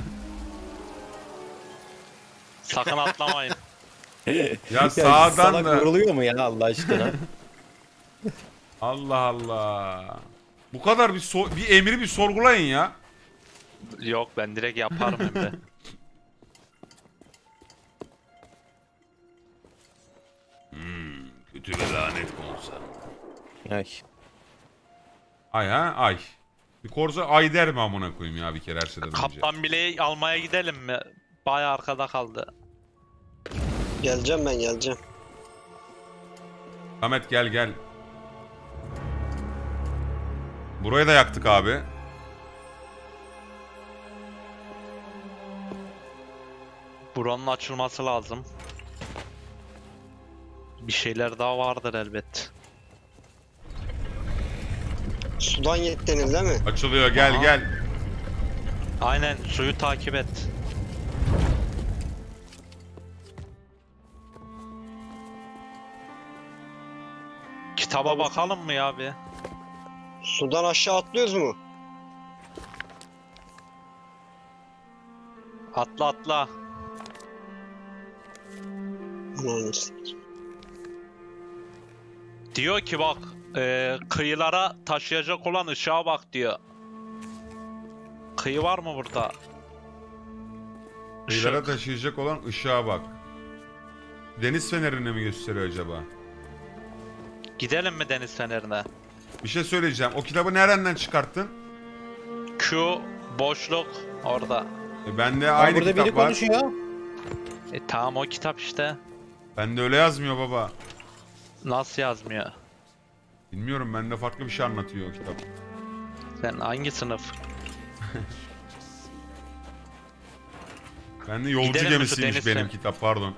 Sakın atlamayın. Ya Salak sağdan da. vuruluyor mu ya Allah aşkına? Allah Allah. Bu kadar bir emri bir sorgulayın ya. Yok ben direkt yaparım hem de. Kötü ve lanet konsa. Ay. Ay. Bir korsa ay der mi amına koyayım ya bir kere her şeyden önce. Kaptan Bilek'i almaya gidelim mi? Bayağı arkada kaldı. Geleceğim. Ahmet gel. Burayı da yaktık abi. Buranın açılması lazım. Bir şeyler daha vardır elbet. Sudan yettiniz değil mi? Açılıyor, gel. Aynen suyu takip et. Kitaba bakalım mı ya bir? Sudan aşağı atlıyoruz mu? Atla. Ananı sikeyim. Diyor ki bak kıyılara taşıyacak olan ışığa bak diyor. Kıyı var mı burada? Kıyılara Işık. taşıyacak olan ışığa bak. Deniz fenerini mi gösteriyor acaba? Gidelim mi deniz fenerine? Bir şey söyleyeceğim. O kitabı nereden çıkarttın? Q boşluk orada. Bende Aa, aynı burada biri kitap var. konuşuyor. Tamam o kitap işte. Bende öyle yazmıyor baba. Nasıl yazmıyor? Bilmiyorum, bende farklı bir şey anlatıyor o kitap. Sen hangi sınıf? Bende yolcu Gidelim mi şu gemisiymiş deniz benim sen? kitap, pardon.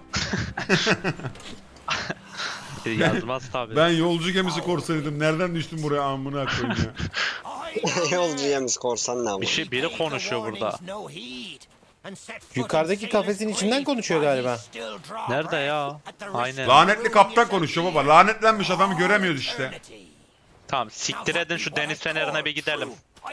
Yazmaz tabii. Ben yolcu gemisi korsaydım nereden düştüm buraya amına koyayım ya. Yolcu yemiz korsan ne ama. Biri konuşuyor burada. Yukarıdaki kafesin içinden konuşuyor galiba. Nerede ya? Aynen. Lanetli kaptan konuşuyor baba. Lanetlenmiş, adamı göremiyoruz işte. Tamam siktir edin şu deniz fenerine bir gidelim.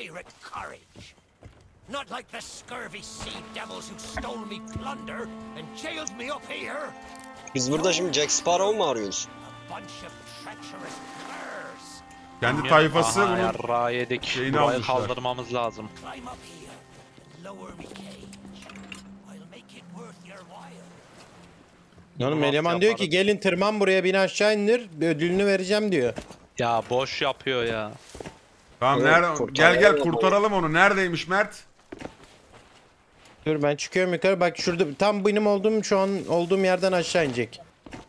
Not like the scurvy sea devils who stole me plunder and jailed me up here. Biz burada şimdi Jack Sparrow mu arıyoruz? A bunch of treacherous curs. Kendi tayfası Aha, bunun yarrağı yedik. şeyini Burayı almışlar. kaldırmamız lazım. Climb up here. Lower me cage. I'll make it worth your while. Oğlum Bunu eleman nasıl diyor ki yaparız? gelin tırman buraya, bin aşağı indir, ödülünü vereceğim diyor. Ya boş yapıyor ya. Tamam, Evet, nerede? kurtaralım Gel onu. kurtaralım onu. Neredeymiş Mert? Dur ben çıkıyorum yukarı, bak şurada tam benim olduğum, şu an olduğum yerden aşağı inecek.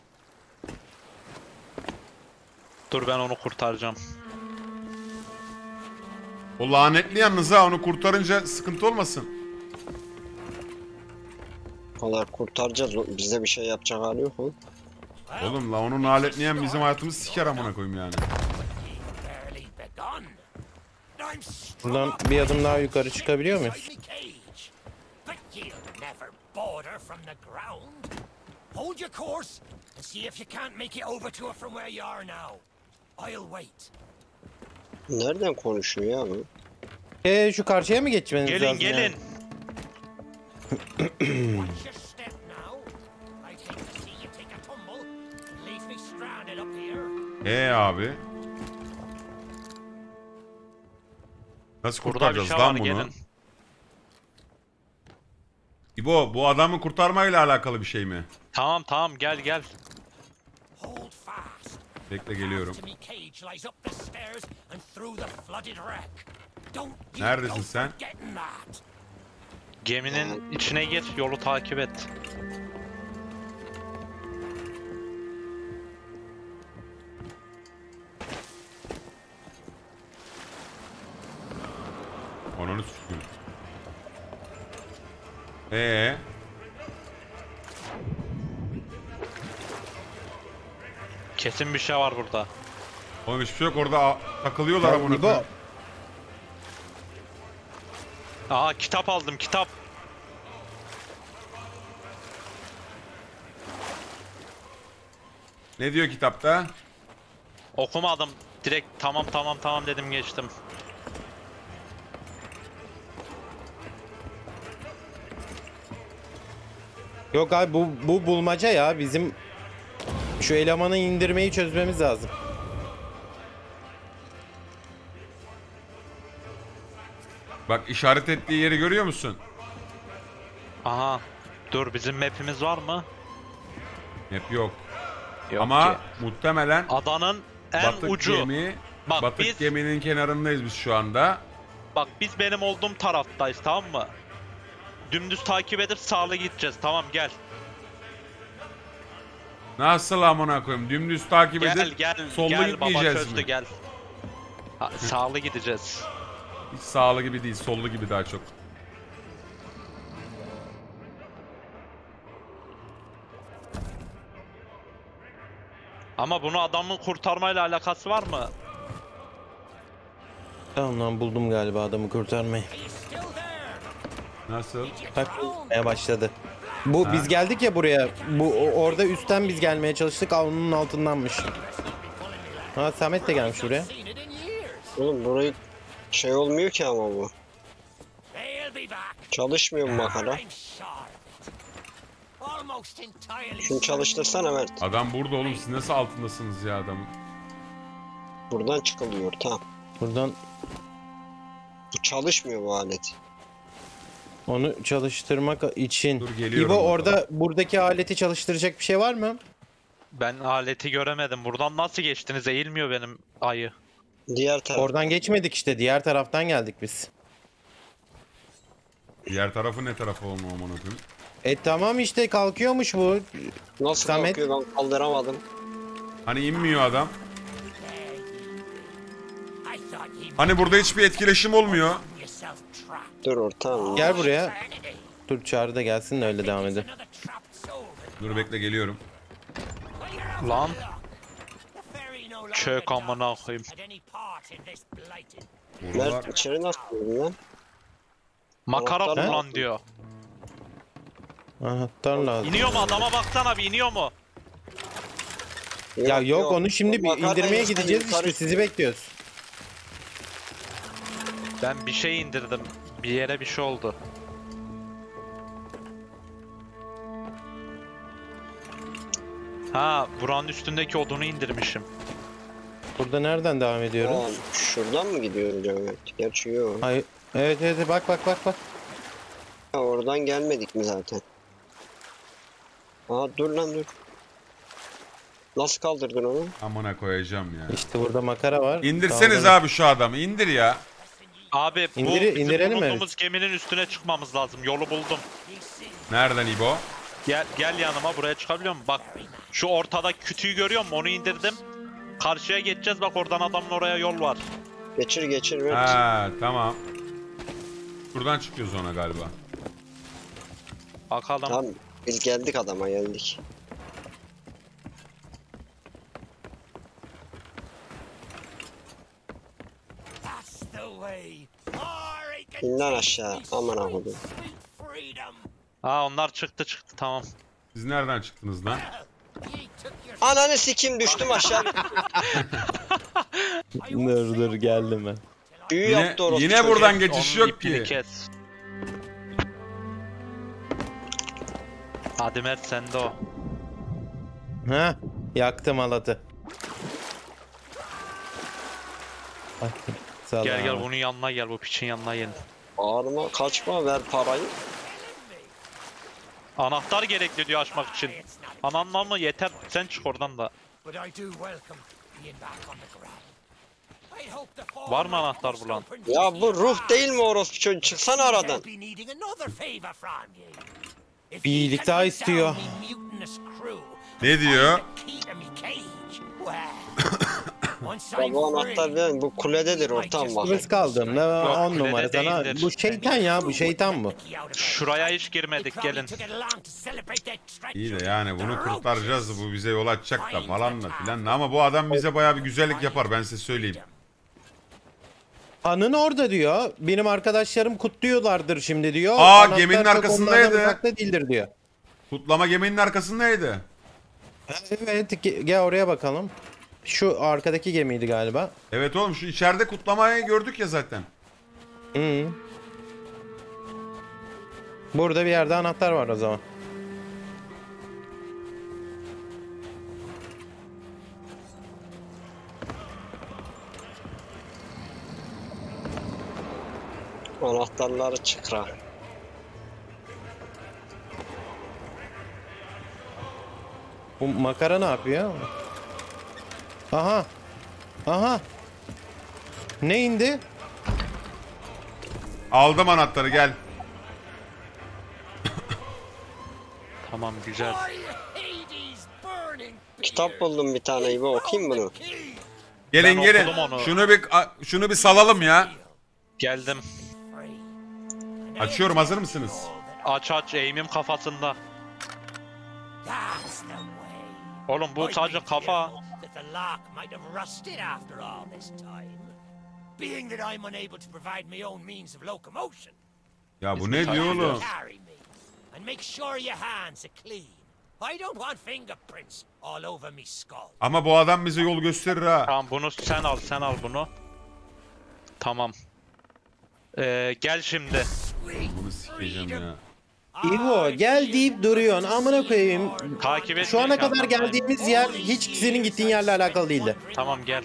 Dur ben onu kurtaracağım. O lanetli yalnız ha, onu kurtarınca sıkıntı olmasın. Valla kurtaracağız. Bize bir şey yapacak hali yok mu? Oğlum la, onu lanetleyen bizim hayatımızı siker amına koyayım yani. Barely begun. I'm Buradan bir adım daha yukarı çıkabiliyor muyuz? inside me cage. But you'll never border from the ground. Hold your course and see if you can't make it over to it from where you are now. I'll wait. Nereden konuşuyor ya bu? Şu karşıya mı geçmeniz Gelin lazım gelin. yani? Watch your step now. I'd hate to see you take a tumble and leave me stranded up here. Abi. Nasıl Burada bir kurtaracağız şey lan var bunu? gelin. İbo, bu adamı kurtarmayla alakalı bir şey mi? Tamam tamam gel gel. Hold fast. Bekle, geliyorum. To me cage lies up the stairs and through the flooded wreck. Don't you Neredesin go sen? forgetting that. Geminin içine gir, yolu takip et. Ananı sikeyim. Kesin bir şey var burada. Oğlum hiçbir şey yok orada, takılıyorlar Ya amına İbo, koyayım. Aa kitap aldım kitap. Ne diyor kitapta? Okumadım. Direkt tamam tamam tamam dedim geçtim. yok abi bu bulmaca ya, bizim şu elemanı indirmeyi çözmemiz lazım. Bak, işaret ettiği yeri görüyor musun? Aha. Dur bizim map'imiz var mı? Hep yok. Yok Ama ki. muhtemelen Adanın en batık ucu. gemi, Bak batık biz- geminin kenarındayız biz şu anda. Bak biz benim olduğum taraftayız tamam mı? Dümdüz takip edip sağlı gideceğiz tamam gel. Nasıl amına koyayım? Dümdüz takip Gel edip gel solda gel baba gitmeyeceğiz çözdü mi? gel. Ha, sağlı gideceğiz. Hiç sağlı gibi değil, sollu gibi daha çok. Ama bunu adamın kurtarmayla alakası var mı? Tamam lan, buldum galiba adamı kurtarmayı. Are you still there? Nasıl? Bak bulmaya başladı. Bu biz geldik ya buraya. Orada üstten biz gelmeye çalıştık. Onun altındanmış. Ha, Samet de gelmiş buraya. Seen it in years. Oğlum burayı şey olmuyor ki ama bu. They'll be back. Çalışmıyor mu makara? I'm sure of it. Almost entirely. Şunu çalıştırsana Mert. Adam burada oğlum, siz nasıl altındasınız ya adamın? Buradan çıkılıyor, tamam. Buradan Bu çalışmıyor bu alet. onu çalıştırmak için. Dur, geliyorum İbo, bakalım. orada buradaki aleti çalıştıracak bir şey var mı? Ben aleti göremedim. Buradan nasıl geçtiniz? Eğilmiyor benim ayı. Diğer taraf. Oradan geçmedik işte. Diğer taraftan geldik biz. Diğer tarafı ne tarafı olma aman koyayım. Tamam işte kalkıyormuş bu. Nasıl Samet. kalkıyor, ben kaldıramadım. Hani inmiyor adam. I thought ye Hani burada hiçbir etkileşim olmuyor. yourself trapped. Dur ortam. Gel buraya. Eternity. Dur çağrı da gelsin de öyle devam edelim. Another trapped soul. Dur bekle geliyorum. Well, you're out Lan. of luck. The fairy no longer Çök amına does koyayım. at any part in this blighted. Buralar Mert içeri nasıl girdin lan? Makara Anahtar kullan mı? diyor. Anahtar lazım. İniyor mu adama baksana bir iniyor mu? Ya yok onu şimdi bir Makarna indirmeye işte gideceğiz yukarı- işte sizi bekliyoruz. Ben bir şey indirdim. Bir yere bir şey oldu. Ha, buranın üstündeki odunu indirmişim. Burada nereden devam ediyoruz? Aa, şuradan mı gidiyoruz Cömert? Gerçi yok. Hayır. Evet evet bak. Ha, oradan gelmedik mi zaten? Aa dur lan dur. Nasıl kaldırdın onu? amına koyacağım ya. İşte burada makara var. İndirseniz Tamam. abi şu adamı indir ya. Abi bu İndir- bizim indirelim mi? bulunduğumuz geminin üstüne çıkmamız lazım. Yolu buldum. Nereden İbo? Gel yanıma, buraya çıkabiliyor musun? Bak şu ortada kütüğü görüyor musun? Onu indirdim. Karşıya geçeceğiz, bak oradan adamın oraya yol var. Geçir Mert. Ha tamam. Buradan çıkıyoruz ona galiba. Bakalım. Tamam biz geldik adama geldik. That's the way. Or it can İn lan take aşağı. me Aman sweet, Allah'ım. sweet freedom. Ha, onlar çıktı tamam. Siz nereden çıktınız lan? Ye took your Ananı sikim düştüm aşağı. Dur geldim ben. Büyü Yine, yaptı orospu yine çocuğu. buradan geçiş Onun yok ipini ki. kes. Hadi Mert sende o. Ha yaktım halatı. Ay, sağ ol Gel abi. bunun yanına gel, bu piçin yanına gel. Bağırma kaçma ver parayı. Anahtar gerekli diyor açmak için. Ananla mı yeter, sen çık oradan da. But I do welcome being back on the ground. I'd hope the fall Var mı might anahtar bust bulan? open Ya these bu here ruh doors. değil mi orospu çocuğu? Çıksana aradan. I'll be needing another favor from you. If Bir you iyilik can daha hunt istiyor. down me mutinous crew, Ne diyor? find the key to me cage, well, once Ya I'm bu anahtar free, değil bu kulededir ortam bak. Kılıç kaldım. Ne Yok, 10 kulede numara sana. değildir. Bu şeytan ya bu şeytan bu. Şuraya hiç girmedik, gelin. İyi de yani bunu kurtaracağız, bu bize yol açacak da falan da filan da, ama bu adam bize bayağı bir güzellik yapar, ben size söyleyeyim. Anın orada diyor. Benim arkadaşlarım kutluyorlardır şimdi diyor. Aa, Anahtar geminin çok arkasındaydı. onlardan uzakta değildir diyor. Kutlama geminin arkasındaydı. Evet gel oraya bakalım. Şu arkadaki gemiydi galiba. Evet oğlum, şu içeride kutlamayı gördük ya zaten. Hı. Burada bir yerde anahtar var o zaman. Anahtarları çıkra. Bu makara ne yapıyor? Aha. Aha. Ne indi? Aldım anahtarı, gel. Tamam, güzel. Kitap buldum bir tane gibi okuyayım bunu. Gelin Ben gelin. okudum onu. Şunu bir salalım ya. Geldim. Açıyorum, hazır mısınız? Aç, eğimim kafasında. Oğlum bu sadece kafa. Being that I'm unable to provide my own means of locomotion, Ya bu Biz ne mi diyor takılıyoruz? oğlum? carry me and make sure your hands are clean. I don't want fingerprints all over me skull. Ama bu adam bize yol gösterir ha. Tamam, bunu sen al bunu. Tamam. Gel şimdi. Bunu sikeceğim ya. İbo gel deyip duruyorsun. Amına koyayım. Takip et. Şu ana beni, kadar tamam. geldiğimiz yer hiç senin gittiğin yerle alakalı değildi. Tamam, gel.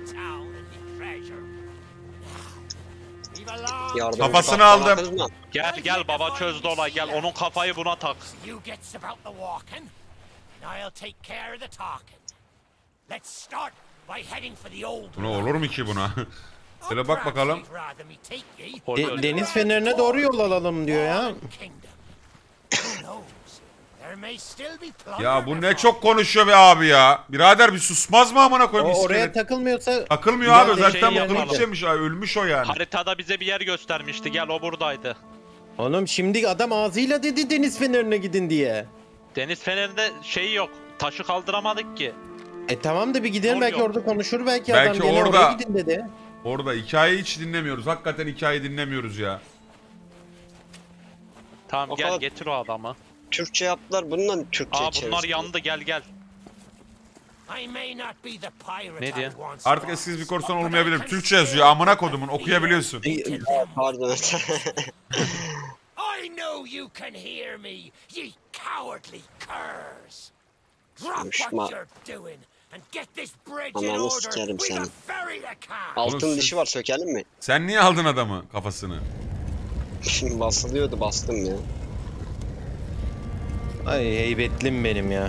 Yardımcı Kafasını kaptana aldım. kızma. Gel baba, çözdü olay, gel onun kafayı buna tak. You gets about the walking, and I'll take care of the talking. Let's start by heading for the old Buna olur mu ki buna? Şöyle bak bakalım. Deniz fenerine doğru yol alalım diyor ya. Ya bu ne çok konuşuyor be abi ya. Birader bir susmaz mı amına koyayım O oraya iskelet? takılmıyorsa Takılmıyor Güzel abi bir zaten şey bu kılıç yapalım. yemiş abi, ölmüş o yani. Haritada bize bir yer göstermişti. Gel o buradaydı. oğlum şimdi adam ağzıyla dedi deniz fenerine gidin diye. Deniz fenerinde şeyi yok. Taşı kaldıramadık ki. Tamam da bir gidelim Yol belki yok. orada konuşur belki Belki adam gene orada- oraya gidin dedi. Orada hikayeyi hiç dinlemiyoruz. Hakikaten hikaye dinlemiyoruz ya. Tamam O gel kadar- getir o adamı. Türkçe yaptılar. Bununla Türkçe Aa bunlar çevirsin. yandı gel gel. Ne diyor? Artık eskisi bir korsan olmayabilirim. Türkçe yazıyor amına kodumun, okuyabiliyorsun. Pardon. I know you can hear me, ye cowardly curs. Drop Konuşma. what you're doing and get this bridge in Ananı order sikerim with a seni. ferry to camp. Oğlum Altın siz- dişi var, sökelim mi? Sen niye aldın adamı kafasını? Basılıyordu, bastım ya. Ay heybetlim benim ya.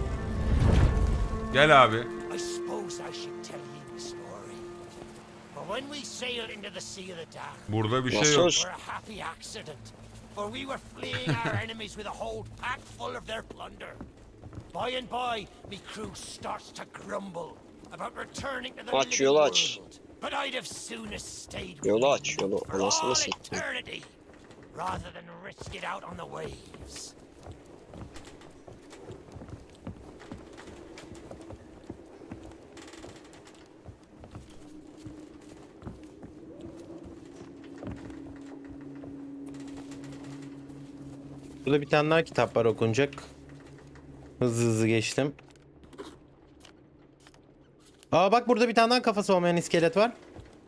Gel abi. I suppose I should tell you the story. But when we sailed into the Sea of the Dark, Burada bir şey Nasıl yok. olsun? were a happy accident, for we were fleeing our enemies with a hold packed full of their plunder. By and by, me crew starts to grumble about returning to the Aç, living yolu aç. world. But I'd have soonest stayed with Yolu you aç, yolu. for Anasını all sikeyim. eternity, rather than risk it out on the waves. Burada bir tane daha kitap var okunacak. Hızlı hızlı geçtim. Aa bak burada bir tane daha kafası olmayan iskelet var.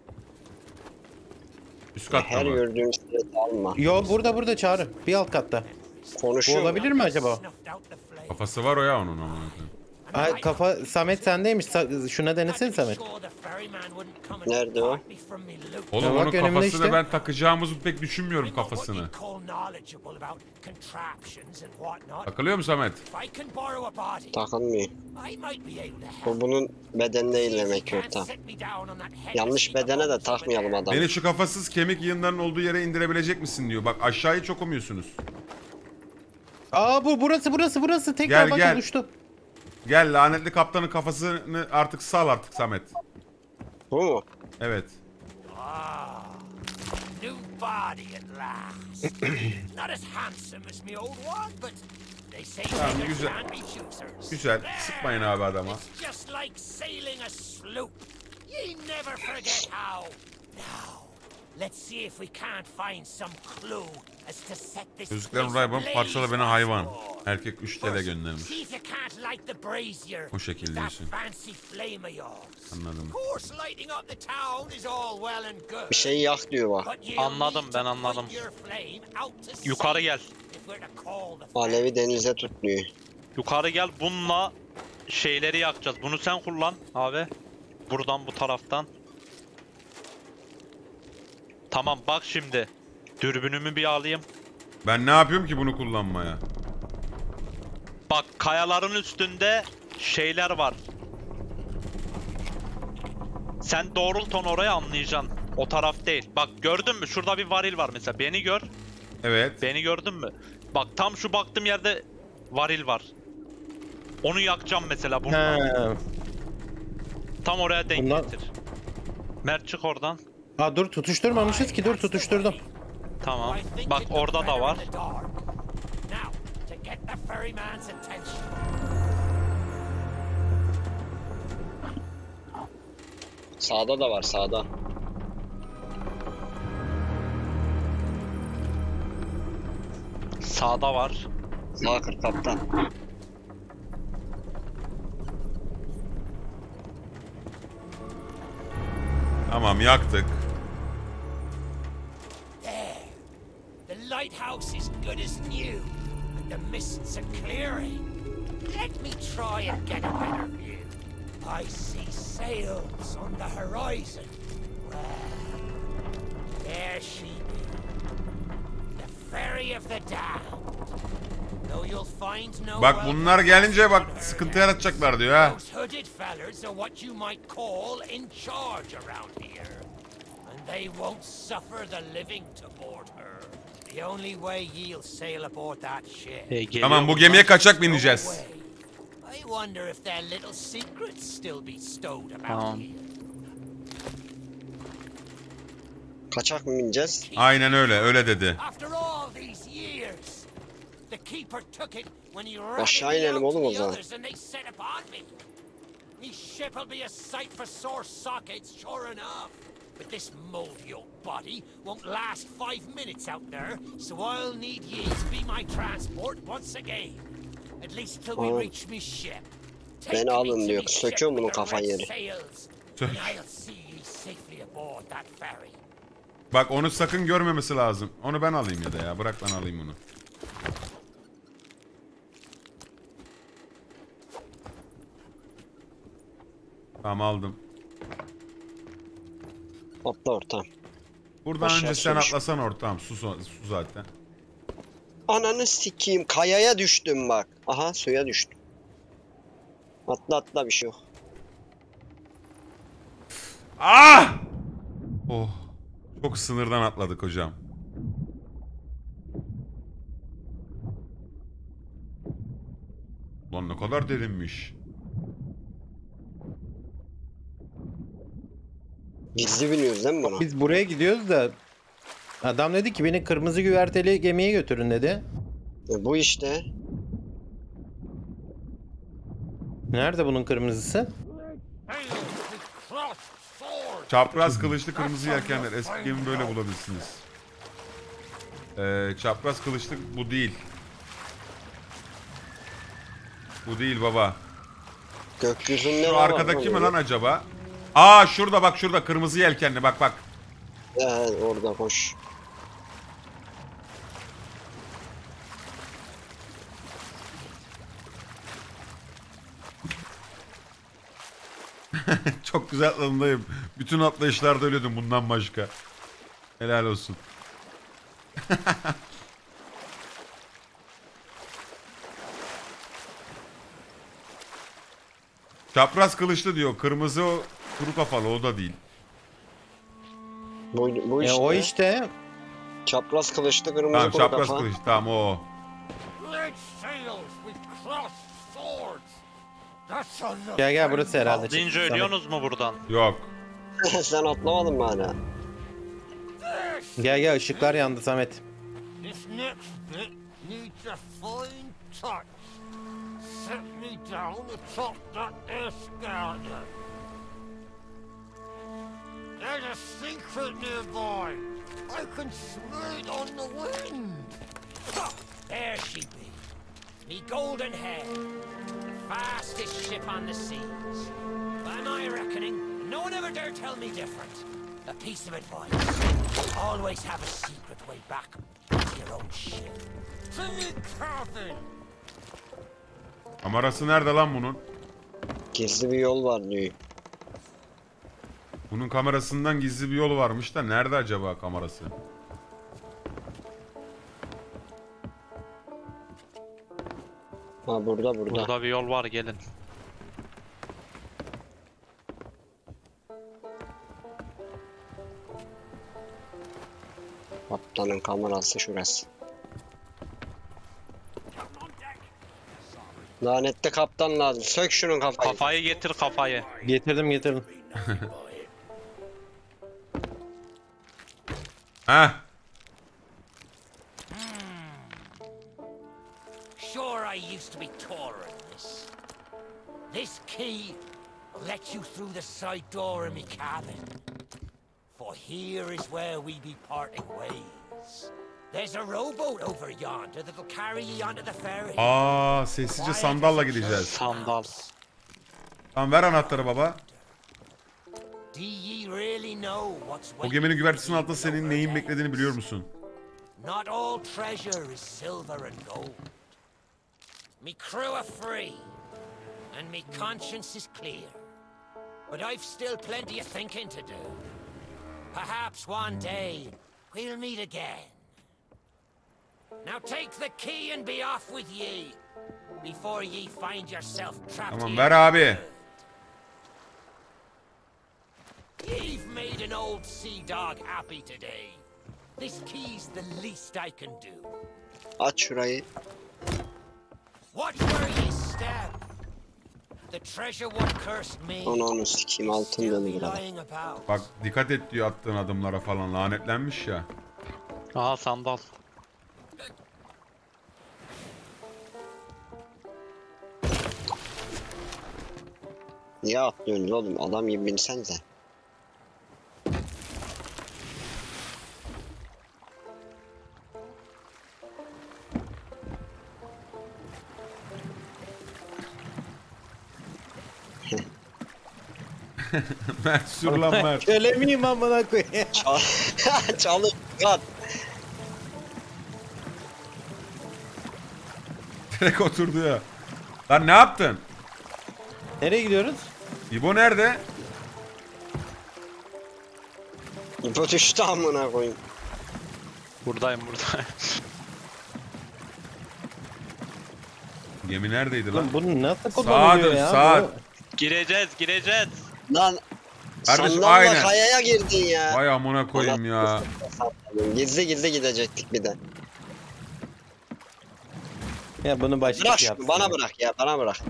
Üst katta Her mı? gördüğüm silahı alma. Yo burada Çağrı. Bir alt katta. Bu Konuşuyor. olabilir mi acaba? Snuffed out the flame. Kafası var o ya onun amına koyayım. Ay kafa Samet sendeymiş. Şuna denesene Samet. Nerede o? Oğlum Ya bak onun önümde kafasını işte. ben takacağımızı pek düşünmüyorum kafasını. Takılıyor mu Samet? Takılmıyor. Bu bunun bedenine demek yok tam. Yanlış bedene de takmayalım adamı. Beni şu kafasız kemik yığınlarının olduğu yere indirebilecek misin diyor. Bak aşağıyı çok okumuyorsunuz. Aa burası. Tekrar Gel, bak gel. oluştu. Gel lanetli kaptanın kafasını artık sal artık Samet. Bu mu? Evet. New body at last. Not as handsome as me old one, but they say Tamam, beggars güzel. can't be choosers. Güzel. Sıkmayın abi adama. It's just like sailing a sloop. You never forget how. Now, let's see if we can't find some clue as to set this Gözlüklerim place Raybon ablaze parçala beni once hayvan. more. Erkek 3 TL First, göndermiş. see if you can't light the brazier O şekilde with that diyorsun. fancy flame of yours. Anladım. Of course, lighting up the town is all well and good. Bir şey yak diyor bak. But you'll Anladım, need ben to anladım. put your flame out to Yukarı sea gel. if we're to call the Alevi denize tutmuyor. Yukarı gel bununla şeyleri yakacağız. Bunu sen kullan abi. Buradan bu taraftan. Tamam bak şimdi. Dürbünümü bir alayım. Ben ne yapıyorum ki bunu kullanmaya? Bak kayaların üstünde şeyler var. Sen doğrult onu oraya anlayacaksın. O taraf değil. Bak gördün mü? Şurada bir varil var mesela. Beni gör. Evet. Beni gördün mü? Bak tam şu baktığım yerde varil var. Onu yakacağım mesela bunu. He. Tam oraya denk Bunlar- getir. Mert çık oradan. Aa dur tutuşturmamışız ki dur tutuşturdum. Tamam. I think Bak you'd look orada da better var. in the dark. Now, to get the ferryman's attention. Sağda da var, sağda. Sağda var. Sağ kır kaptan. Tamam yaktık. There. The lighthouse is good as new, and the mists are clearing. Let me try and get a better view. I see sails on the horizon. Well, there she be. The ferry of the damned. Though you'll find no Bak welcome bunlar gelince bak on her sıkıntı now. yaratacaklar diyor ha. Those hooded fellers are what you might call in charge around here. They won't suffer the living to board her. The only way ye'll sail aboard that ship. Tamam, bu gemiye kaçak bineceğiz. I wonder if their little secrets still be stowed about Tamam. here. Kaçak mı bineceğiz? Aynen öyle dedi. After all these years, the keeper took it when he Aşağı ratted me inelim out oğlum to o the zaman. others and they set upon me. Me ship'll be a sight for sore sockets, sure enough. But this moldy old body won't last 5 minutes out there, so I'll need ye to be my transport once again. At least till we reach me ship. Beni Take alın me to diyor. me ship Söküyor bunu with the kafa red yeri. sails, Sök. and I'll see ye safely aboard that ferry. Bak onu sakın görmemesi lazım. Onu ben alayım ya da ya. Bırak ben alayım onu. Tamam aldım. Atla ortam. Buradan Aşağı önce sen sürüş. atlasan ortam. Su zaten. Ananı sikeyim. Kayaya düştüm bak. Aha suya düştüm. Atla bir şey yok. Ah! Oh. Çok sınırdan atladık hocam. Lan ne kadar derinmiş. Gizli biniyoruz değil mi buna? Biz buraya gidiyoruz da adam dedi ki beni kırmızı güverteli gemiye götürün dedi. Bu işte. Nerede bunun kırmızısı? Çapraz kılıçlı kırmızı yelkenler. Eski gemi böyle bulabilirsiniz. Çapraz kılıçlı bu değil. Bu değil baba. Gökyüzünde Şu ne var arkadaki mi lan lan acaba? Aa şurada bak, şurada kırmızı yelkenli, bak bak. Orada koş. Çok güzel atladığımdayım. Bütün atlayışlarda ölüyordum bundan başka. Helal olsun. Çapraz kılıçlı diyor. Kırmızı o kuru kafalı, o da değil. Bu işte. O işte. Çapraz kılıçlı kırmızı Tamam, kuru çapraz kafa. kılıç. Tamam o. Red sails with crossed swords. That's a look. Gel burası herhalde. Atlayınca ölüyorsunuz mu buradan? Yok. Sen atlamadın mı hala? Gel ışıklar yandı Samet. This next bit needs a fine touch. Set me down atop that there skeleton. There's a secret nearby. I can smell it on the wind. There she be. Me golden hair. The fastest ship on the seas. By my reckoning, no one ever dare tell me different. A piece of advice. Always have a secret way back to your own ship. To me cabin. Kamerası nerede lan bunun? Gizli bir yol var diyor. Bunun kamerasından gizli bir yol varmış da nerede acaba kamerası? Ha burada. Burada bir yol var, gelin. Kaptanın kamerası şurası. Lanetli kaptan lazım. Sök şunun kafayı. Kafayı getir, kafayı. Getirdim. Heh. Sure, I used to be taller than this. This key will let you through the side door of me cabin. For here is where we be parting ways. There's a rowboat over yonder that'll carry you onto the ferry. Aa, sessizce sandalla gideceğiz. Sandal. Tamam, ver anahtarı baba. Do ye really know what's O geminin güvertesinin altında senin neyin beklediğini biliyor musun? Not all treasure is silver and gold. Me crew are free, and me conscience is clear. But I've still plenty of thinking to do. Perhaps one day we'll meet again. Now take the key and be off with ye, before ye find yourself trapped Tamam, here. ver abi. You've made an old sea dog happy today. This key's the least I can do. Aç şurayı. Watch where you step. The treasure what cursed me. Onu sikeyim, altın still dolu be burada. lying about. Bak dikkat et diyor attığın adımlara falan. Lanetlenmiş ya. Aha sandal. Niye atlıyorsunuz oğlum? Adam gibi binsenize. Mert sür lan Mert. Köle miyim amına koyayım? Çalış lan. Direkt oturdu ya. Lan ne yaptın? Nereye gidiyoruz? İbo nerede? İbo düştü amına koyayım. Buradayım buradayım. Gemi neredeydi lan? Lan bunu nasıl Sağa kullanılıyor dön, ya? sağa. Bu- Gireceğiz. Lan Kardeşim, sandalla aynen. kayaya girdin ya. Vay amına koyayım ya. Gizli gizli gidecektik bir de. Ya bunu başka Bırak yapsın. şunu, bana bırak ya, bana bırak.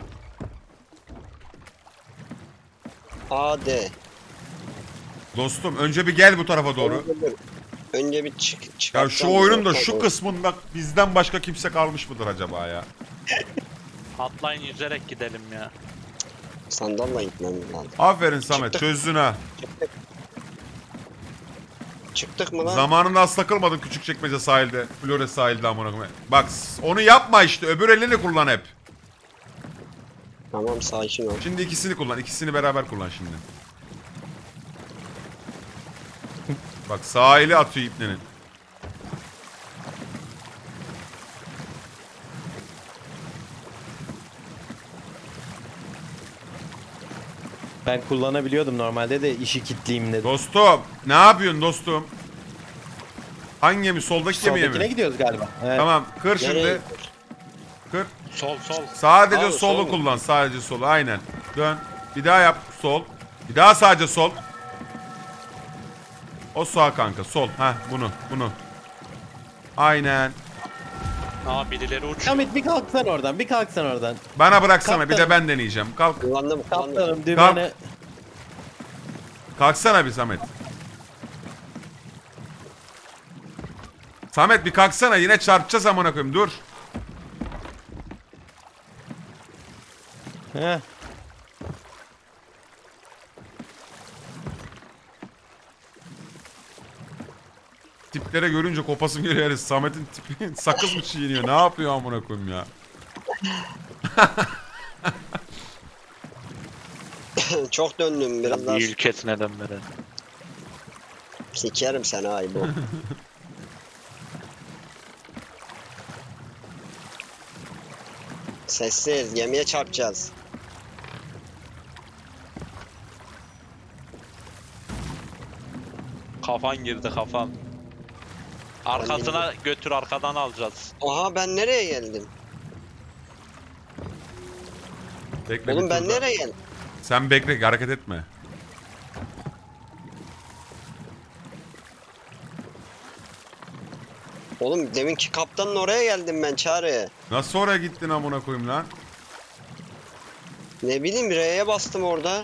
Hadi. Dostum önce bir gel bu tarafa doğru. Önce bir çık. Ya şu oyunun da şu kısmında bizden başka kimse kalmış mıdır acaba ya? Atlayın yüzerek gidelim ya. Sandalla gitmem lazım. Aferin Samet, Çıktık. çözdün ha. Çıktık mı lan? Zamanında az takılmadın Küçükçekmece sahilde. Flores sahilde amına koyayım. Bak onu yapma işte, öbür elini kullan hep. Tamam, sakin ol. Şimdi ikisini kullan, ikisini beraber kullan şimdi. Bak sahili atıyor ipnenin. Ben kullanabiliyordum normalde de işi kitleyeyim dedim. Dostum ne yapıyorsun dostum? Hangi gemi? Soldaki gemiye Soldakine mi? gidiyoruz galiba. Evet. Tamam kır Nereye? şimdi. Kır. Sol. Sadece Abi, solu sol. kullan, sadece solu, aynen. Dön. Bir daha yap, sol. Bir daha sadece sol. O sağ kanka, sol. Heh, bunu. Aynen. Aa birileri uçuyor. Samet bir kalksan oradan, bir kalksan oradan. Bana bıraksana, bir de Kaptanım. ben deneyeceğim. Kalk. Kullandım. Kaptanım dümene. Kalksana bir Samet. Samet bir kalksana, yine çarpacağız amına koyayım. Dur. Heh. Tiplere görünce kopasım geliyor herif. Samet'in tipi sakız mı çiğniyor? Ne yapıyor amına koyayım ya? Çok döndüm biraz daha. İyi ülkesine dönmeden. Sikerim seni ay bu. Sessiz, gemiye çarpacağız. Kafan girdi kafan. Arkasına götür, arkadan alacağız. Oha, ben nereye geldim? Bekle, Oğlum bir ben tur daha. nereye geldim? Sen bekle, hareket etme. Oğlum deminki kaptanın oraya geldim ben, Çağrı. Nasıl oraya gittin amına koyayım lan? Ne bileyim, R'ye bastım orada.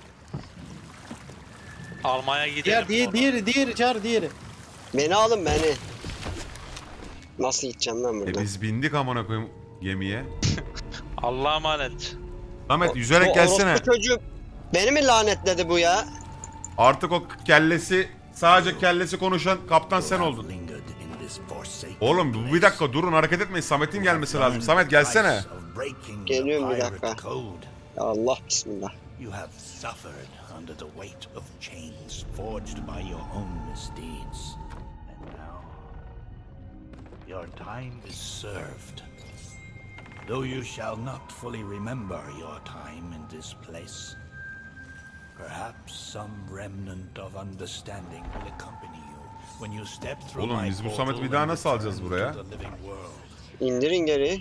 Almaya gidelim. Diğeri çağır diğeri. Beni alın, beni. Nasıl gideceğim lan buradan? Biz bindik amına koyayım gemiye. Allah'a emanet. Samet yüzerek Bu gelsene. orospu çocuğu beni mi lanetledi bu ya? Artık o kellesi, sadece kellesi konuşan kaptan sen oldun. Oğlum bir dakika durun, hareket etmeyin. Samet'in gelmesi lazım. Samet gelsene. Geliyorum bir dakika. Ya Allah, bismillah. You have suffered under the weight of chains forged by your own misdeeds. And now, your time is served. Though you shall not fully remember your time in this place, perhaps some remnant of understanding will accompany you when you step through Oğlum my biz bu portal Samet'i bir daha and nasıl alacağız return buraya? to the living world. İndirin geri.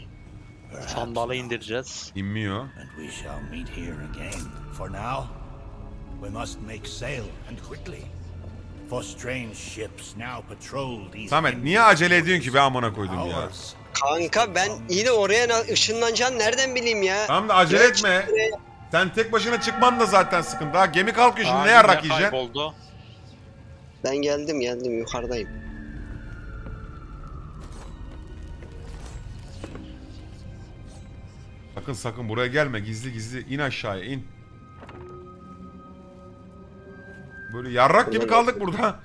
Sandalı indireceğiz. İnmiyor. And we shall meet here again. For now, We must make sail and quickly. For strange ships now patrol these. Samet niye acele ediyorsun ki be amına koydum ya? Kanka ben yine oraya ışınlanacağını nereden bileyim ya? Tamam da acele etme. Sen tek başına çıkman da zaten sıkıntı. Ha gemi kalkıyor şimdi ne yarrak yiyeceksin? Kayboldu. Ben geldim yukarıdayım. Sakın buraya gelme gizli in aşağıya in. Böyle yarrak gibi kaldık burada.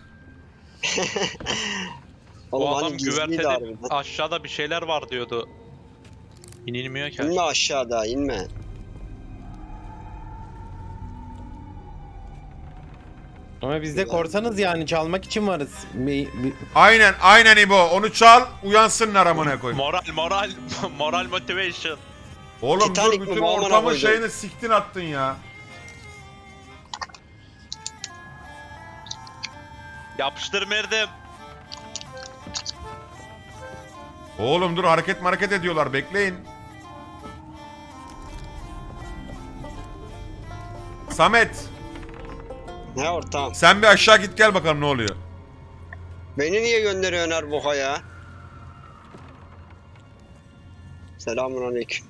O Oğlum adam hani gizliydi güvertede harbiden. aşağıda bir şeyler var diyordu. İnilmiyor ki. İnme aşağıda inme. Ama biz de korsanız yani çalmak için varız. Aynen İbo onu çal uyansınlar amına koyayım. Moral motivation. Oğlum Titanic dur mi bütün bu amına ortamın koydum? şeyini siktin attın ya. Yapıştır Merdim. Oğlum dur hareket ediyorlar bekleyin. Samet Ne ortam? sen bir aşağı git gel bakalım ne oluyor. Beni niye gönderiyorsun Erboğa ya? Selamünaleyküm.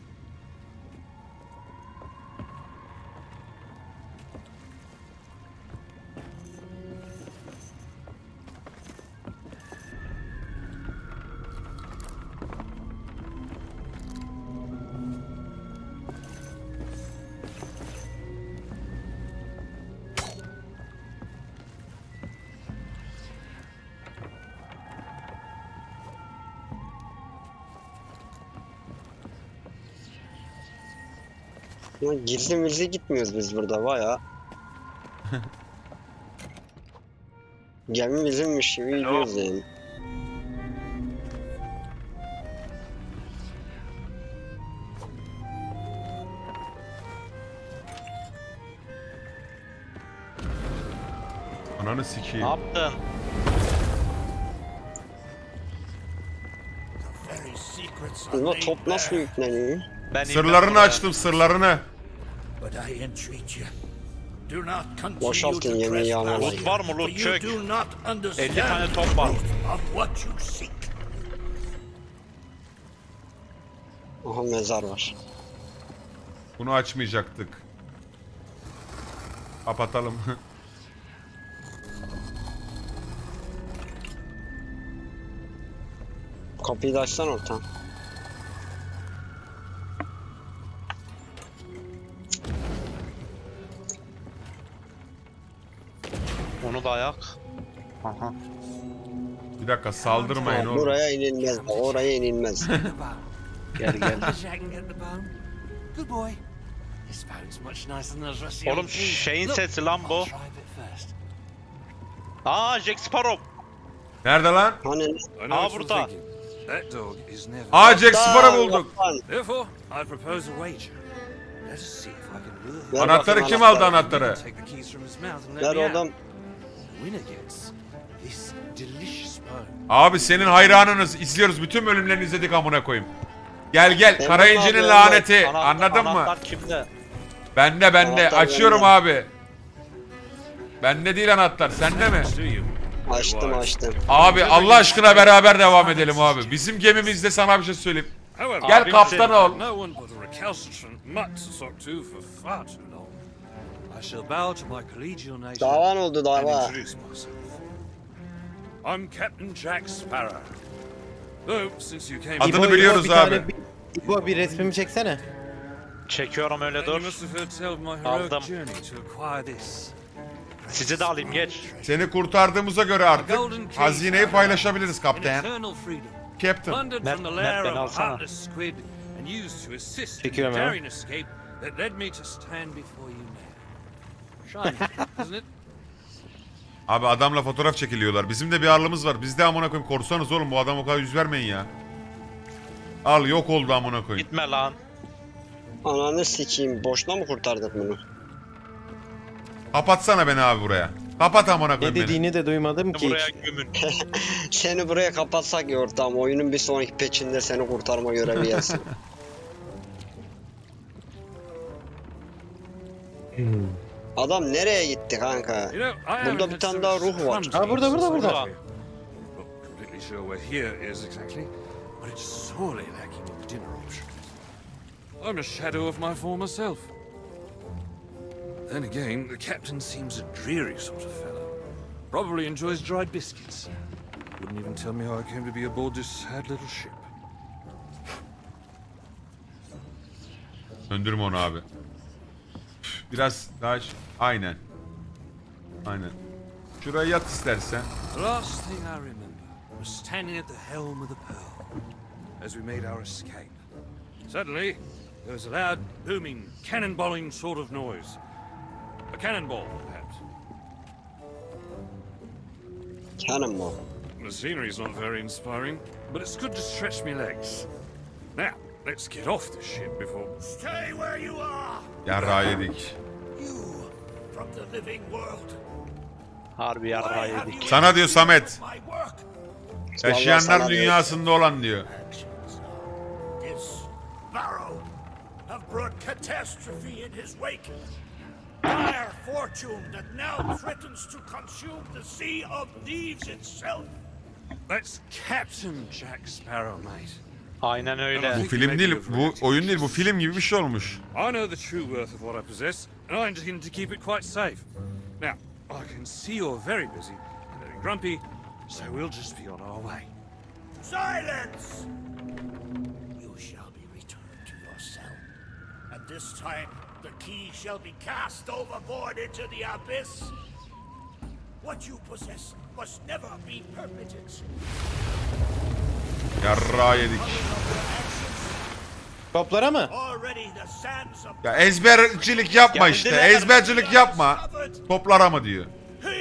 Ya gizli gitmiyoruz biz burada baya. Gemi bizimmiş gibi gidiyoruz yani. Ananı sikeyim. Ne yaptın? Bunda top nasıl yükleniyor? Sırlarını açtım sırlarını. Boşaltın yemeği yağmalı. Loot var mı loot çök. 50 tane top var. Aha mezar var. Bunu açmayacaktık. Kapatalım. Kapıyı da açsan ortam. Onu da ayak. Aha. Bir dakika saldırmayın oğlum. Buraya inilmez. Oraya inilmez. Gel. Oğlum şeyin sesi lan bu. Aa Jack Sparrow. Nerede lan? Hani Aa burada. Aa Jack Sparrow bulduk. Anahtarı kim aldı anahtarı? Ver oğlum. Abi senin hayranınız. İzliyoruz. Bütün bölümlerini izledik amına koyayım. Gel. Kara Ben İnci'nin abi, laneti. Anladın mı? Anahtar kimde? Bende. Anahtar Açıyorum bende. abi. Bende değil anahtar. Sende mi? Açtım. Abi Allah aşkına beraber devam edelim abi. Bizim gemimizde sana bir şey söyleyeyim. Gel Abim kaptan ol. Davan oldu dava. I'm Captain Jack Sparrow. Though, since you came Adını biliyoruz bir abi. tane İbo bir resmimi çeksene. Çekiyorum öyle you dur. must have heard tell of my Aldım. heroic journey to acquire this. Sizi de alayım geç. Seni kurtardığımıza göre artık hazineyi paylaşabiliriz In kaptan. eternal freedom. Captain. Plundered Mert- from the Mert lair beni of a alsana. heartless squid and used to assist in the Çekiyorum ya. daring escape that led me to stand before you now. Shiny, isn't it? Abi adamla fotoğraf çekiliyorlar. Bizim de bir ağırlığımız var. Biz de amına koyayım korsanız oğlum. Bu adama o kadar yüz vermeyin ya. Al yok oldu amına koyayım. Gitme lan. Ananı sikeyim. Boşuna mı kurtardık bunu? Kapatsana beni abi buraya. Kapat amına Ne koyayım beni. dediğini de duymadım ki. Buraya gömün. Seni buraya kapatsak ya ortam. Oyunun bir sonraki patch'inde seni kurtarma görevi gelsin. Adam nereye gitti kanka? Burada bir tane daha ruh var. Ha burada. Completely sure where here is exactly, but it's sorely lacking in dinner options. I'm a shadow of my former self. Then again, the captain seems a dreary sort of fellow. Probably enjoys dried biscuits. Wouldn't even tell me how I came to be aboard this sad little ship. Söndürme onu abi. Biraz daha... Aynen. Şuraya yat istersen. The last thing I remember was standing at the helm of the Pearl as we made our escape. Suddenly, there was a loud, booming, cannonballing sort of noise. A cannonball, perhaps. Cannonball. The scenery's not very inspiring, but it's good to stretch my legs. Now, let's get off the ship before... Stay where you are! Yarrağı yedik. You, from the living world. Harbi yarrağı yedik. Sana diyor Samet. My work. Yaşayanlar dünyasında olan diyor. This Barrow have brought catastrophe in his wake. Dire fortune that now threatens to consume the Sea of Thieves itself. That's Captain Jack Sparrow, mate. Aynen öyle. Bu film değil, bu oyun değil, bu film gibi bir şey olmuş. I know the true worth of what I possess, and I intend to keep it quite safe. Now, I can see you're very busy and very grumpy, so we'll just be on our way. Silence! You shall be returned to your cell, and this time the key shall be cast overboard into the abyss. What you possess must never be permitted. Yarrağı yedik. Toplara mı? Ya ezbercilik yapma işte. Ezbercilik yapma. Toplara mı diyor.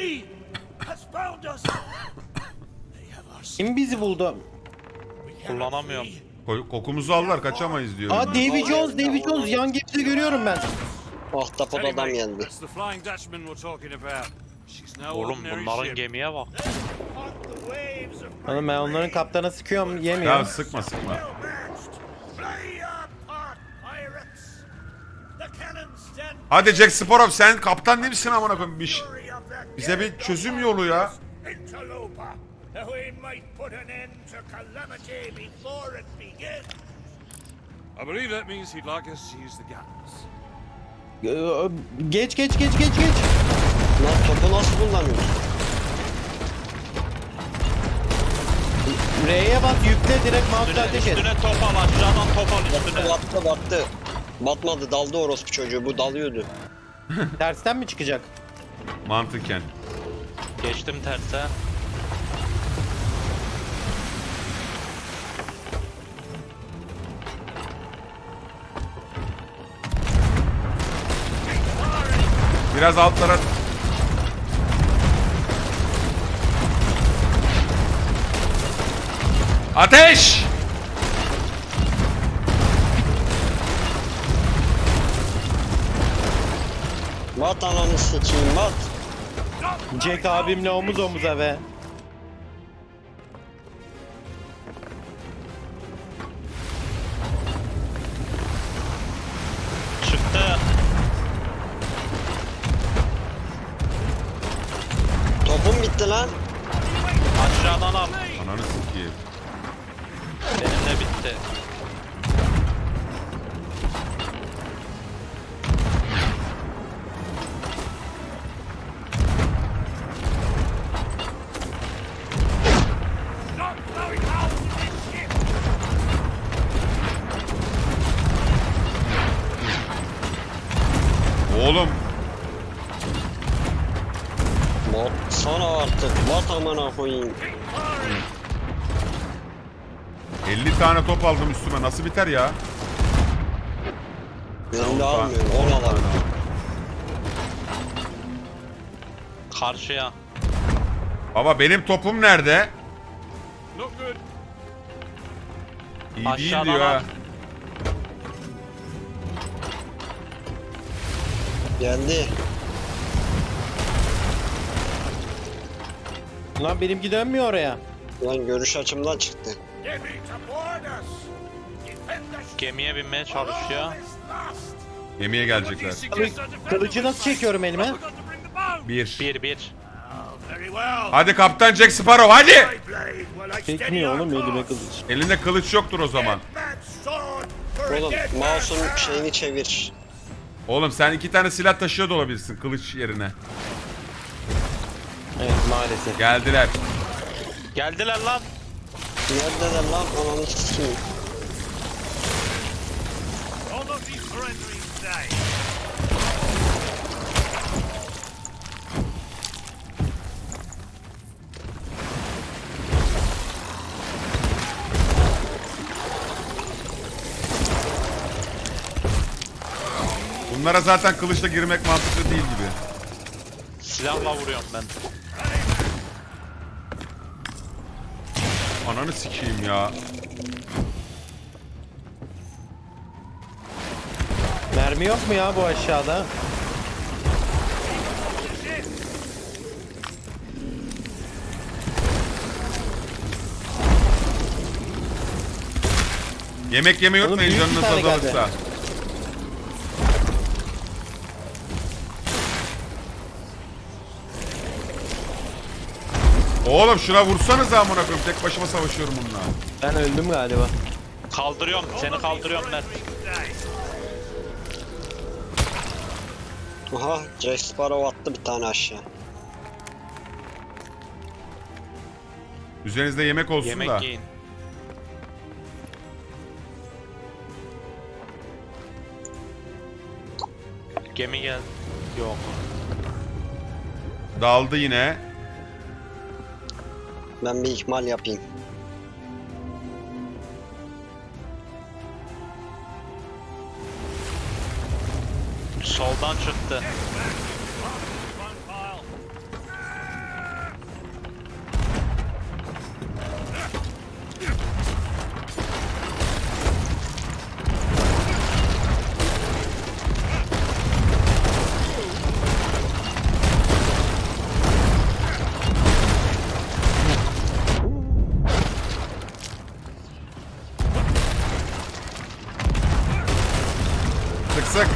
Kim bizi buldu? Kullanamıyorum. Kokumuzu aldılar, kaçamayız diyor. Aa Davy Jones yan gemide görüyorum ben. Ahtapot adam geldi. That's the Flying Dutchman we're talking about. She's no Oğlum ordinary bunların ship. gemiye bak. Oğlum ben onların kaptana sıkıyorum yemiyor. Ya sıkma. Hadi Jack Sparrow, sen kaptan değil misin amına koyayım? Bize bir çözüm yolu ya. I believe that means he'd like us to use the guns. Geç. Lan topu nasıl kullanıyorsun? R'ye bas, yükle, direkt mouse'la ateş et. Üstüne top al, aşağıdan top al üstüne. Battı. Batmadı, daldı orospu çocuğu, bu dalıyordu. Tersten mi çıkacak? Mantıken. Geçtim terse. Biraz altlara... Ateş! Bat ananı sikeyim, bat. Jack abimle omuz omuza be. Çıktı. Topum bitti lan. Aşağıdan al. Ananı sikeyim. Benim de bitti. Oğlum. Batsana artık, bat amına koyayım. 50 tane top aldım üstüme, nasıl biter ya? Ben de almıyorum, 10 alalım. Karşıya. Baba benim topum nerede? Not good. İyi değil Aşağıdan diyor al. ha. Geldi. Lan benimki dönmüyor oraya. Lan görüş açımdan çıktı. Gemiye binmeye çalışıyor. Yemeğe gelecekler. Kılıcı nasıl çekiyorum elime? 1. 1-1. Hadi Kaptan Jack Sparrow hadi. Çekmiyor oğlum elime kılıç. Elinde kılıç yoktur o zaman. Oğlum mouse'un şeyini çevir. Oğlum sen 2 tane silah taşıyor da olabilirsin kılıç yerine. Evet maalesef. Geldiler. Geldiler lan. Neredeler lan ananı sikeyim. Bunlara zaten kılıçla girmek mantıklı değil gibi. Silahla vuruyorum ben. Ananı sikeyim ya. Mermi yok mu ya bu aşağıda? Yemek yemeyi Oğlum, unutmayın büyük bir canınız tane azalırsa. Oğlum şuna vursanız amına koyayım. Tek başıma savaşıyorum bununla. Ben öldüm galiba. Kaldırıyorum. Seni kaldırıyorum ben. Aha Jack Sparrow attı bir tane aşağı. Üzerinizde yemek olsun Yemek da. yiyin. Gemi gel. Yok. Daldı yine. Ben bir ikmal yapayım. Soldan çıktı. Sık sık.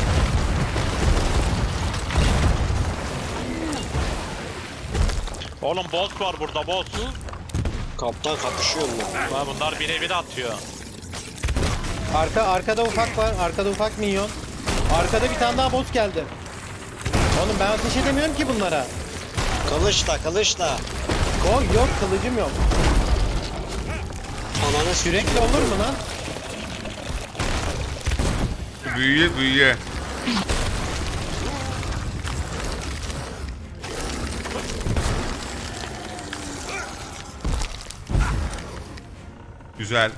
Oğlum boss var burada boss. Kaptan kapışıyor mu? Ha, bunlar birebir atıyor. Arkada ufak var. Arkada ufak minyon. Arkada bir tane daha boss geldi. Oğlum ben ateş edemiyorum ki bunlara. Kılıçla kılıçla. Yok kılıcım yok. Ananı Sürekli olur mu lan? Büyüye büyüye. Güzel.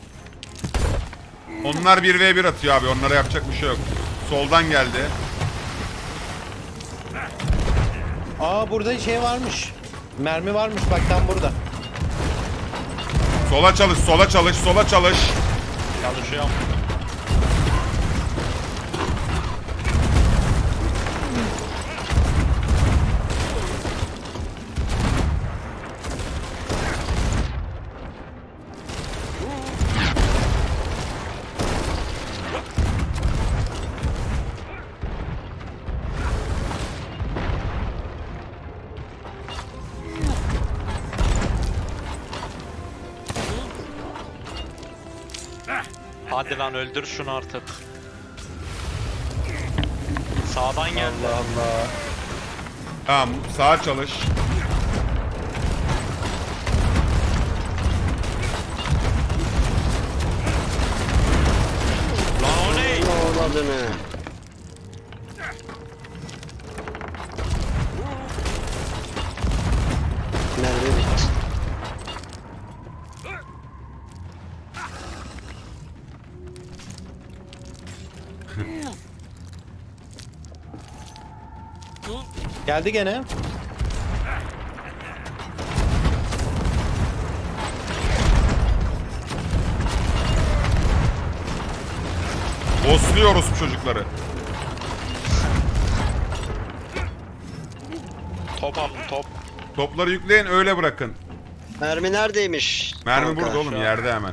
Onlar 1v1 atıyor abi. Onlara yapacak bir şey yok. Soldan geldi. Aa burada şey varmış. Mermi varmış bak tam burada. Sola çalış, sola çalış, sola çalış. Çalışıyorum. Hadi lan öldür şunu artık. Sağdan geldi. Allah Allah. Tamam, sağa çalış. Lan o ne? Ne oldu ne? Mermi bitti. Geldi gene. Bossluyoruz bu çocukları. Top alın top. Topları yükleyin öyle bırakın. Mermi neredeymiş? Mermi Kanka, burada oğlum şu an. yerde hemen.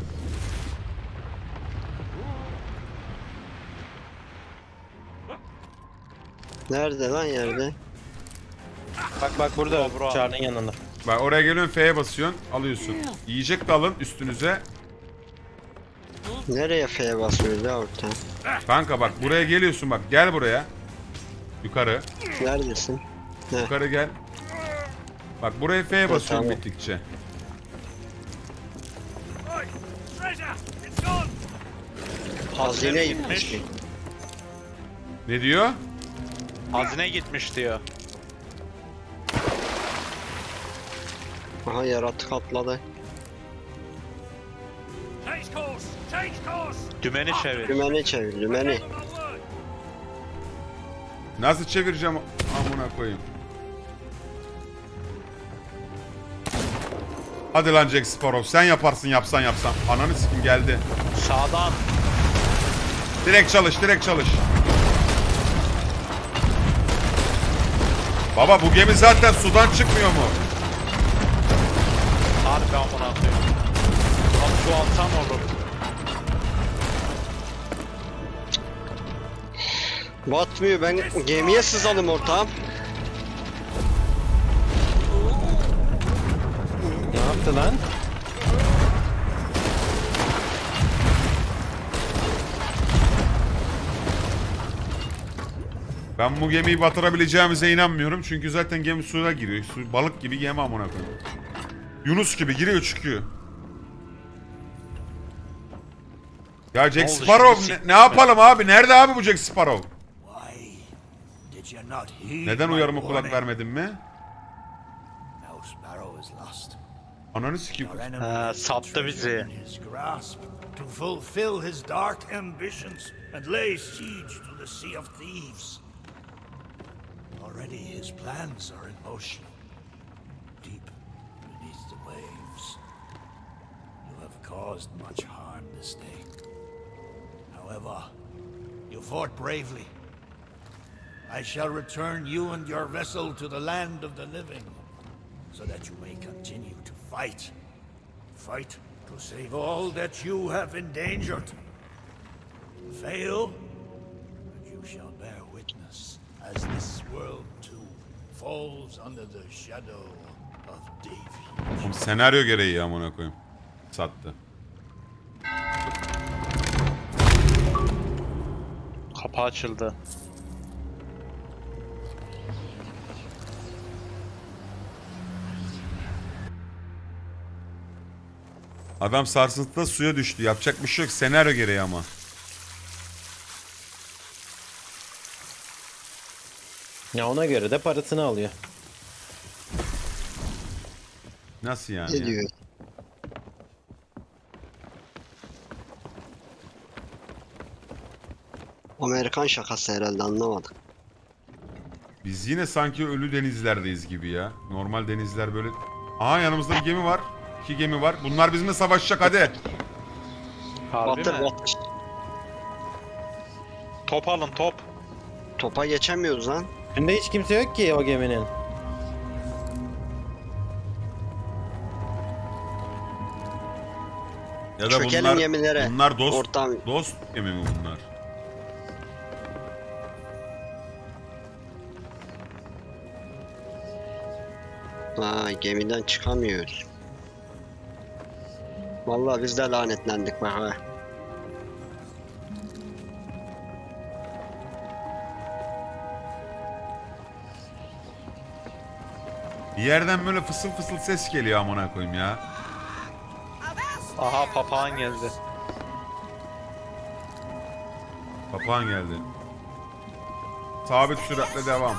Nerede lan yerde? Bak burada Bro. Çağrı'nın yanında. Bak oraya geliyorsun, F'ye basıyorsun, alıyorsun. Yiyecek de alın üstünüze. Nereye F'ye basıyoruz ya orta? Kanka bak buraya geliyorsun, bak gel buraya. Yukarı. Neredesin? Yukarı gel. Bak buraya F'ye basıyorsun tamam. bittikçe. Hazine gitmiş. Ne diyor? Hazine gitmiş diyor. Aha yaratık atladı. Dümeni çevir. Dümeni çevir, dümeni. Nasıl çevireceğim amına koyayım? Hadi lan Jack Sparrow, sen yaparsın, yapsan. Ananı sikim geldi. Sağdan. Direkt çalış, direkt çalış. Baba bu gemi zaten sudan çıkmıyor mu? Harbi amına koyayım. Lan şu alsam olur. Batmıyor, ben gemiye sızalım ortağım. Ne yaptı lan? Ben bu gemiyi batırabileceğimize inanmıyorum. Çünkü zaten gemi suya giriyor. Balık gibi gemi amına koyayım. Yunus gibi giriyor çıkıyor. Ya Jack oldu Sparrow şimdi? ne yapalım abi? Nerede abi bu Jack Sparrow? Did you not heed Neden my uyarıma kulak warning? vermedin mi? Now Sparrow is lost. Ananı sikeyim. Our enemy Ha, has sattı treasure bizi. in his grasp to fulfill his dark ambitions and lay siege to the Sea of Thieves. Already his plans are in motion. Deep beneath the waves. You have caused much harm this day. However, you fought bravely. I shall return you and your vessel to the land of the living, so that you may continue to fight. Fight to save all that you have endangered. Fail, and you shall bear witness as this world too falls under the shadow of Davy. Oğlum senaryo gereği amına koyayım. Sattı. Kapı açıldı. Adam sarsıntıda suya düştü. Yapacak bir şey yok. Senaryo gereği ama. Ya ona göre de parasını alıyor. Nasıl yani? Ne diyor? Amerikan şakası herhalde, anlamadım. Biz yine sanki ölü denizlerdeyiz gibi ya. Normal denizler böyle... Aha yanımızda bir gemi var. 2 gemi var. Bunlar bizimle savaşacak hadi. Harbi Batır mi? batır. Top alın top. Topa geçemiyoruz lan. Önünde hiç kimse yok ki o geminin. Ya da Çökelim gemilere. Bunlar dost, Ortam. dost gemi mi bunlar? Ha, gemiden çıkamıyoruz. Vallahi biz de lanetlendik bak ha. Bir yerden böyle fısıl fısıl ses geliyor amına koyayım ya. Aha papağan geldi. Papağan geldi. Sabit süratle devam.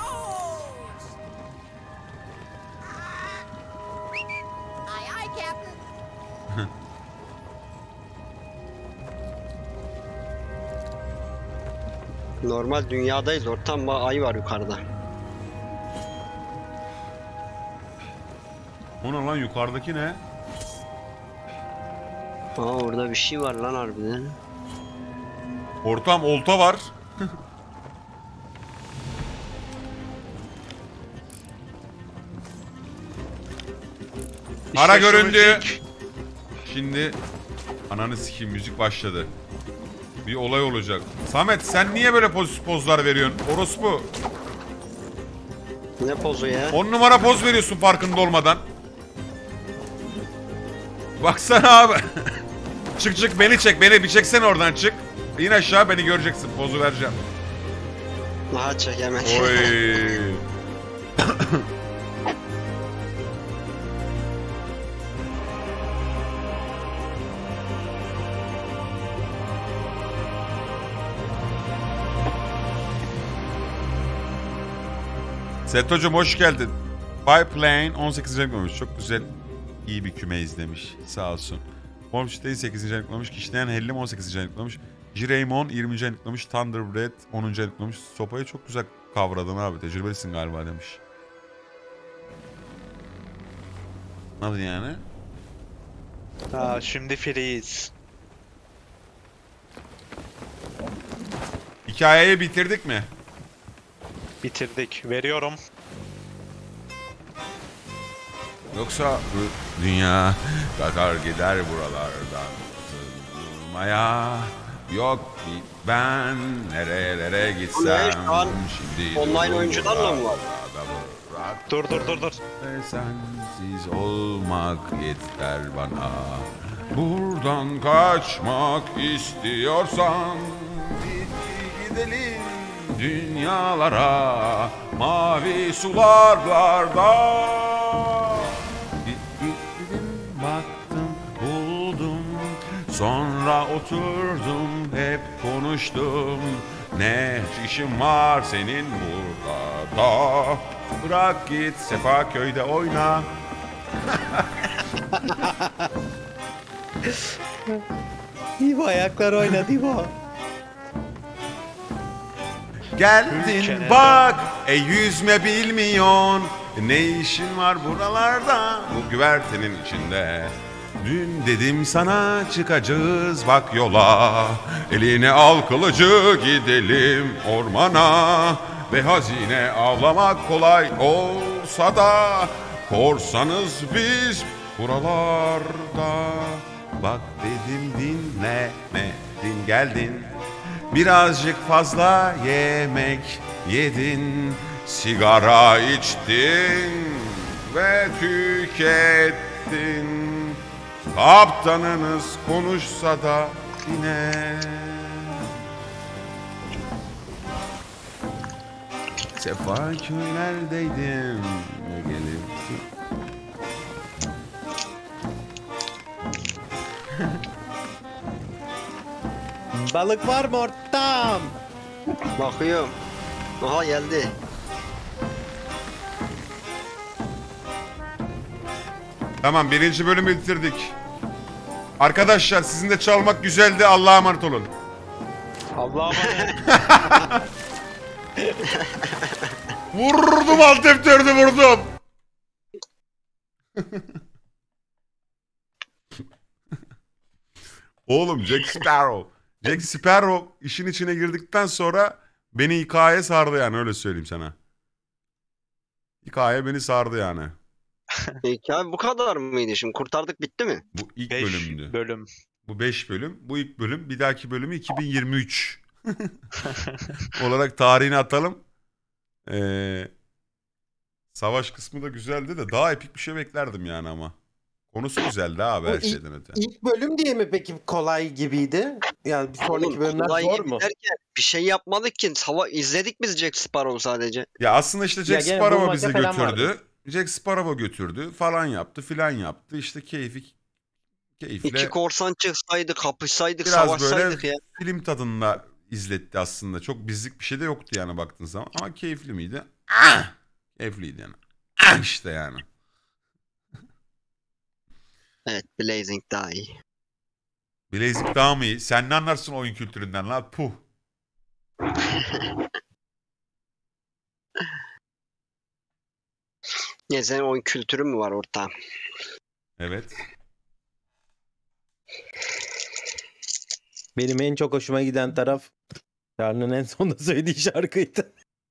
Normal dünyadayız, ortam ay var yukarıda. O ne lan, yukarıdaki ne? Aa, orada bir şey var lan harbiden. Ortam olta var. Para İşte şu göründü. müzik. Şimdi ananı sikeyim, müzik başladı. Bir olay olacak. Samet sen niye böyle pozlar veriyorsun? Orospu. Ne pozu ya? 10 numara poz veriyorsun farkında olmadan. Baksana abi. Çık beni çek, beni bir çeksene oradan çık. İn aşağı, beni göreceksin, pozu vereceğim. Aha çekemek. Oy. Seto'cum hoş geldin. Pipeline 18. renk çok güzel. İyi bir küme izlemiş. Sağ olsun. Homestead 8. renk Kişneyen Hellim 18. renk Jireymon 20. renk Thunderbird 10. renk Sopayı çok güzel kavradın abi. Tecrübelisin galiba demiş. Nasıl yani? Şimdi freeze. Hikayeyi bitirdik mi? Bitirdik. Veriyorum. Yoksa bu dünya kadar gider buralardan durmaya. Yok ben nerelere gitsem şimdi online oyuncularla mı var? Dur. Sensiz olmak yeter bana. Buradan kaçmak istiyorsan gidelim dünyalara, mavi sularlarda. Gittim baktım buldum, sonra oturdum hep konuştum. Ne işin var senin burada? Bırak git Sefaköy'de oyna. Divo ayaklar oyna Divo. Geldin bak, yüzme bilmiyorsun. Ne işin var buralarda? Bu güvertenin içinde. Dün dedim sana çıkacağız bak yola. Eline al kılıcı gidelim ormana. Ve hazine avlamak kolay olsa da korsanız biz buralarda. Bak dedim dinlemedin geldin. Birazcık fazla yemek yedin, sigara içtin ve tükettin. Kaptanınız konuşsa da yine. Sefaköy'lerdeydim gelip. Balık var mı ortam? Bakıyorum. Aha geldi. Tamam, birinci bölümü bitirdik. Arkadaşlar sizin de çalmak güzeldi. Allah'a emanet olun. Allah'a emanet. Vurdum alt F4'ü vurdum. Oğlum Jack Sparrow. Jack Sparrow işin içine girdikten sonra beni hikaye sardı yani, öyle söyleyeyim sana. Hikaye beni sardı yani. Hikaye bu kadar mıydı şimdi? Kurtardık bitti mi? Bu ilk 5 bölümdü. bölüm. Bu 5 bölüm. Bu ilk bölüm. Bir dahaki bölümü 2023 olarak tarihini atalım. Savaş kısmı da güzeldi de daha epik bir şey beklerdim yani ama. Konusu güzeldi abi her şeyden öte. İlk bölüm diye mi peki kolay gibiydi? Yani bir sonraki Oğlum, bölümler kolay zor gibi mu? derken bir şey yapmadık ki. İzledik biz Jack Sparrow'u sadece. Ya aslında işte Jack gene Sparrow bulmaca bizi falan götürdü. vardı. Jack Sparrow'u götürdü falan yaptı filan yaptı. İşte keyifle İki korsan çıksaydı, kapışsaydık, biraz savaşsaydık böyle ya. film tadında izletti aslında. Çok bizlik bir şey de yoktu yani baktığın zaman. Ama keyifli miydi? Keyifliydi yani. İşte yani. Evet, Blazing daha iyi. Bilezik daha mı iyi? Sen ne anlarsın oyun kültüründen lan? Puh. Ya senin oyun kültürü mü var orta? Evet. Benim en çok hoşuma giden taraf Charlie'nin en sonunda söylediği şarkıydı.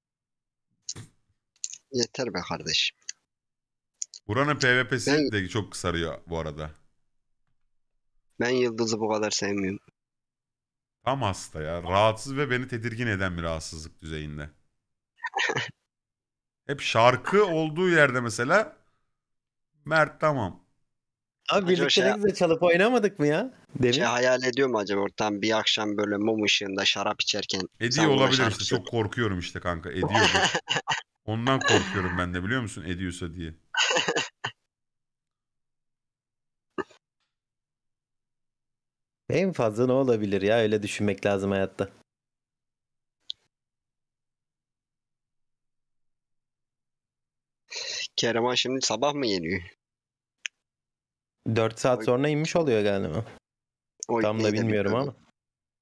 Yeter be kardeşim. Buranın PvP'si Ben- de çok sarıyor bu arada. Ben Yıldız'ı bu kadar sevmiyorum. Tam hasta ya. Rahatsız ve beni tedirgin eden bir rahatsızlık düzeyinde. Hep şarkı olduğu yerde mesela Mert tamam. Abi Acaba birlikte şey- ne güzel çalıp oynamadık mı ya? Demin. hayal ediyor mu acaba ortam bir akşam böyle mum ışığında şarap içerken? sen Ediyor buna olabilir şarkı işte. söyle. Çok korkuyorum işte kanka. Ediyordur. Ondan korkuyorum ben de biliyor musun? Ediyorsa diye. En fazla ne olabilir ya? Öyle düşünmek lazım hayatta. Kerem şimdi sabah mı yeniyor? 4 saat sonra inmiş oluyor galiba. O Tam da ipneyi de bilmiyorum bilmiyorum. ama.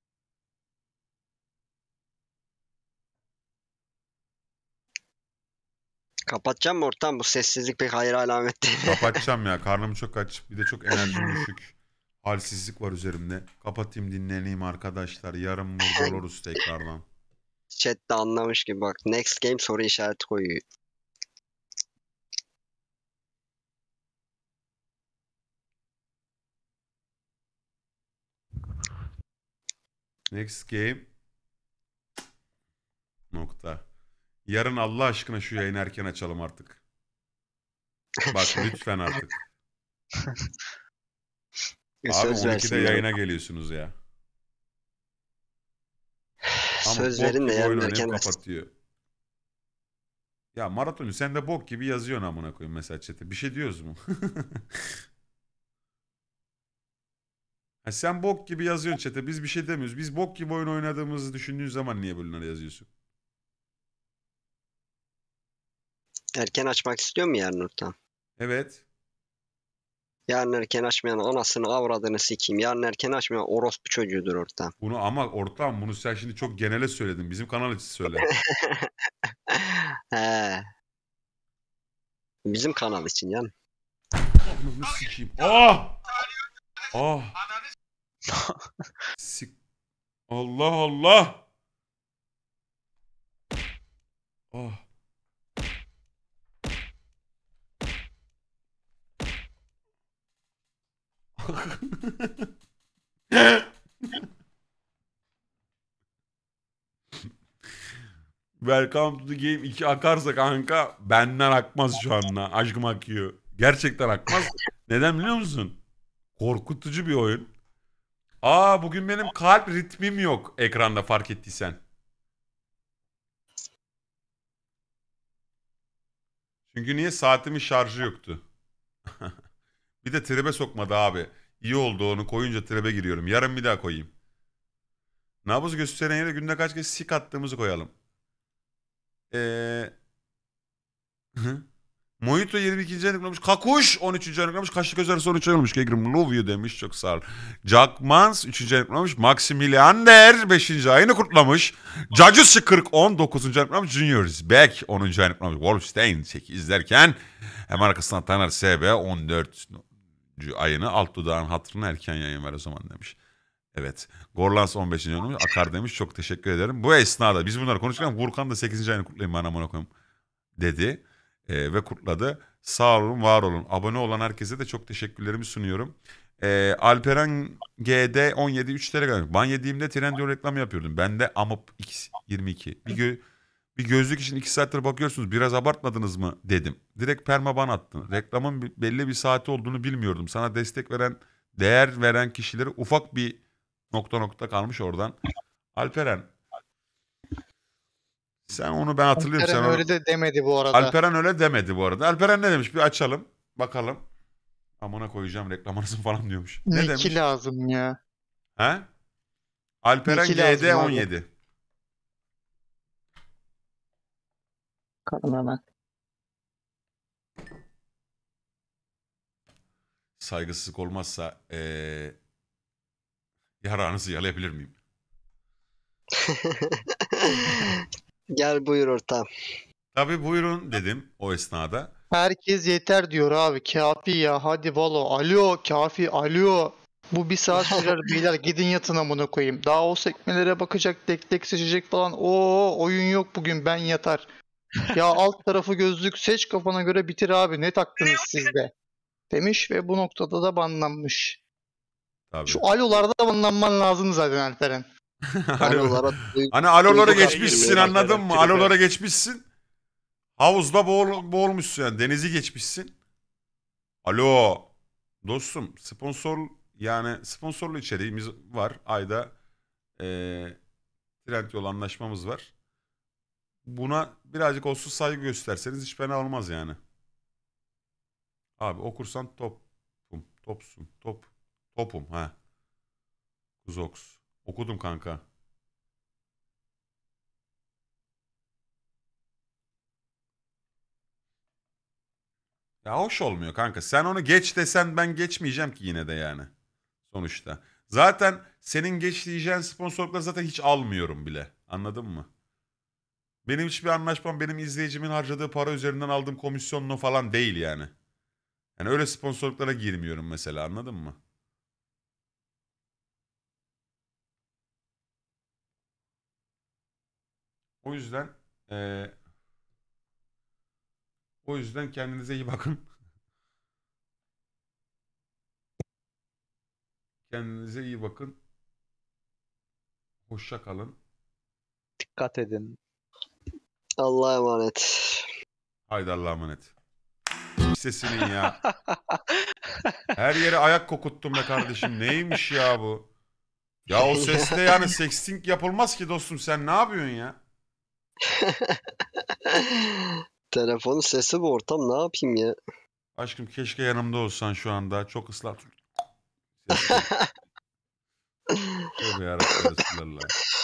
Kapatacağım mı ortam? Bu sessizlik pek hayır alamet değil. Kapatacağım ya. Karnım çok aç. Bir de çok enerjim düşük. Halsizlik var üzerimde. Kapatayım dinleneyim arkadaşlar. Yarın burada oluruz tekrardan. Chat de anlamış gibi bak. Next game soru işareti koyuyor. Next game. Nokta. Yarın Allah aşkına şu yayını erken açalım artık. Bak lütfen artık. Abi Söz 12'de versin yayına yarın. geliyorsunuz ya. Ama Söz bok verin de gibi yarın oyun erken oynayıp açsın. kapatıyor. Ya Maratoncu sen de bok gibi yazıyorsun amına koyayım mesela chat'e. Bir şey diyoruz mu? Ha sen bok gibi yazıyorsun chat'e. Biz bir şey demiyoruz. Biz bok gibi oyun oynadığımızı düşündüğün zaman niye böyle yazıyorsun? Erken açmak istiyor mu yarın ortam? Evet. Yarın erken açmayan anasını avradını sikeyim. Yarın erken açmayan orospu çocuğudur ortam. Bunu ama ortağım bunu sen şimdi çok genele söyledin. Bizim kanal için söyle. He. Bizim kanal için yani. Ananı sikeyim. Ah! Ah! Sik. Allah Allah! Ah! Welcome to the game 2 akarsa kanka benden akmaz şu anda. Aşkım akıyor. Gerçekten akmaz. Neden biliyor musun? Korkutucu bir oyun. Aa bugün benim kalp ritmim yok ekranda fark ettiysen. Çünkü niye saatimin şarjı yoktu. Bir de tribe sokmadı abi. İyi oldu onu koyunca tribe giriyorum. Yarın bir daha koyayım. Nabız gösteren yere günde kaç kez sik attığımızı koyalım. Mojito 22. ayını kutlamış. Kakuş 13. ayını kutlamış. Kaşlı göz arası 13 ay olmuş. Kegrim love you demiş. Çok sağ ol. Jack Mans 3. ayını kutlamış. Maximiliander 5. ayını kutlamış. Cacus 40 19. ayını kutlamış. Junior is back 10. ayını kutlamış. Wolfstein 8 izlerken hemen arkasından Taner SB 14. ayını alt dudağın hatırına erken yayın ver o zaman demiş. Evet. Gorlans 15. ayını akar demiş. Çok teşekkür ederim. Bu esnada biz bunları konuşurken Vurkan da 8. ayını kutlayayım ben amına koyayım dedi. Ve kutladı. Sağ olun, var olun. Abone olan herkese de çok teşekkürlerimi sunuyorum. Alperen GD 17 3 TL gelmiş. Ben yediğimde Trendyol reklamı yapıyordum. Ben de Amop X 22. Bir gözlük için 2 saattir bakıyorsunuz. Biraz abartmadınız mı dedim. Direkt permaban attın. Reklamın belli bir saati olduğunu bilmiyordum. Sana destek veren, değer veren kişileri ufak bir nokta kalmış oradan. Alperen sen onu ben hatırlıyorum. Alperen sen öyle de demedi bu arada. Alperen öyle demedi bu arada. Alperen ne demiş? Bir açalım. Bakalım. Amına koyacağım reklamınızı falan diyormuş. Ne demiş? Neki lazım ya. He? Alperen Neki lazım GD abi. 17. Bakalım hemen. Saygısızlık olmazsa yarağınızı yalayabilir miyim? Gel buyur ortam. Tabii buyurun dedim o esnada. Herkes yeter diyor abi. Kafi ya. Hadi valo. Alo kafi. Alo. Bu bir saat sürer beyler. Gidin yatın amına koyayım. Daha o sekmelere bakacak. Tek tek seçecek falan. Oo oyun yok bugün. Ben yatar. Ya alt tarafı gözlük seç kafana göre bitir abi. Ne taktınız siz de? Demiş ve bu noktada da banlanmış. Tabii. Şu alolarda banlanman lazım zaten Alperen. Hani alolara geçmişsin anladın mı? Alolara geçmişsin. Havuzda boğulmuşsun yani. Denizi geçmişsin. Alo. Dostum sponsorlu içeriğimiz var. Ayda Trendyol anlaşmamız var. Buna birazcık olsun saygı gösterseniz hiç fena olmaz yani. Abi okursan topum ha. Kuzox. Okudum kanka. Ya hoş olmuyor kanka. Sen onu geç desen ben geçmeyeceğim ki yine de yani. Sonuçta. Zaten senin geç diyeceğin sponsorlukları zaten hiç almıyorum bile. Anladın mı? Benim hiçbir anlaşmam benim izleyicimin harcadığı para üzerinden aldığım komisyonlu falan değil yani. Yani öyle sponsorluklara girmiyorum mesela, anladın mı? O yüzden kendinize iyi bakın. Kendinize iyi bakın. Hoşça kalın. Dikkat edin. Allah'a emanet. Haydi Allah'a emanet. Sesinin ya. Her yere ayak kokuttum be kardeşim. Neymiş ya bu? Ya o sesle yani sexting yapılmaz ki dostum. Sen ne yapıyorsun ya? Telefonun sesi bu, ortam ne yapayım ya? Aşkım keşke yanımda olsan şu anda. Çok ıslah. Tövbe yarabbim Resulallah.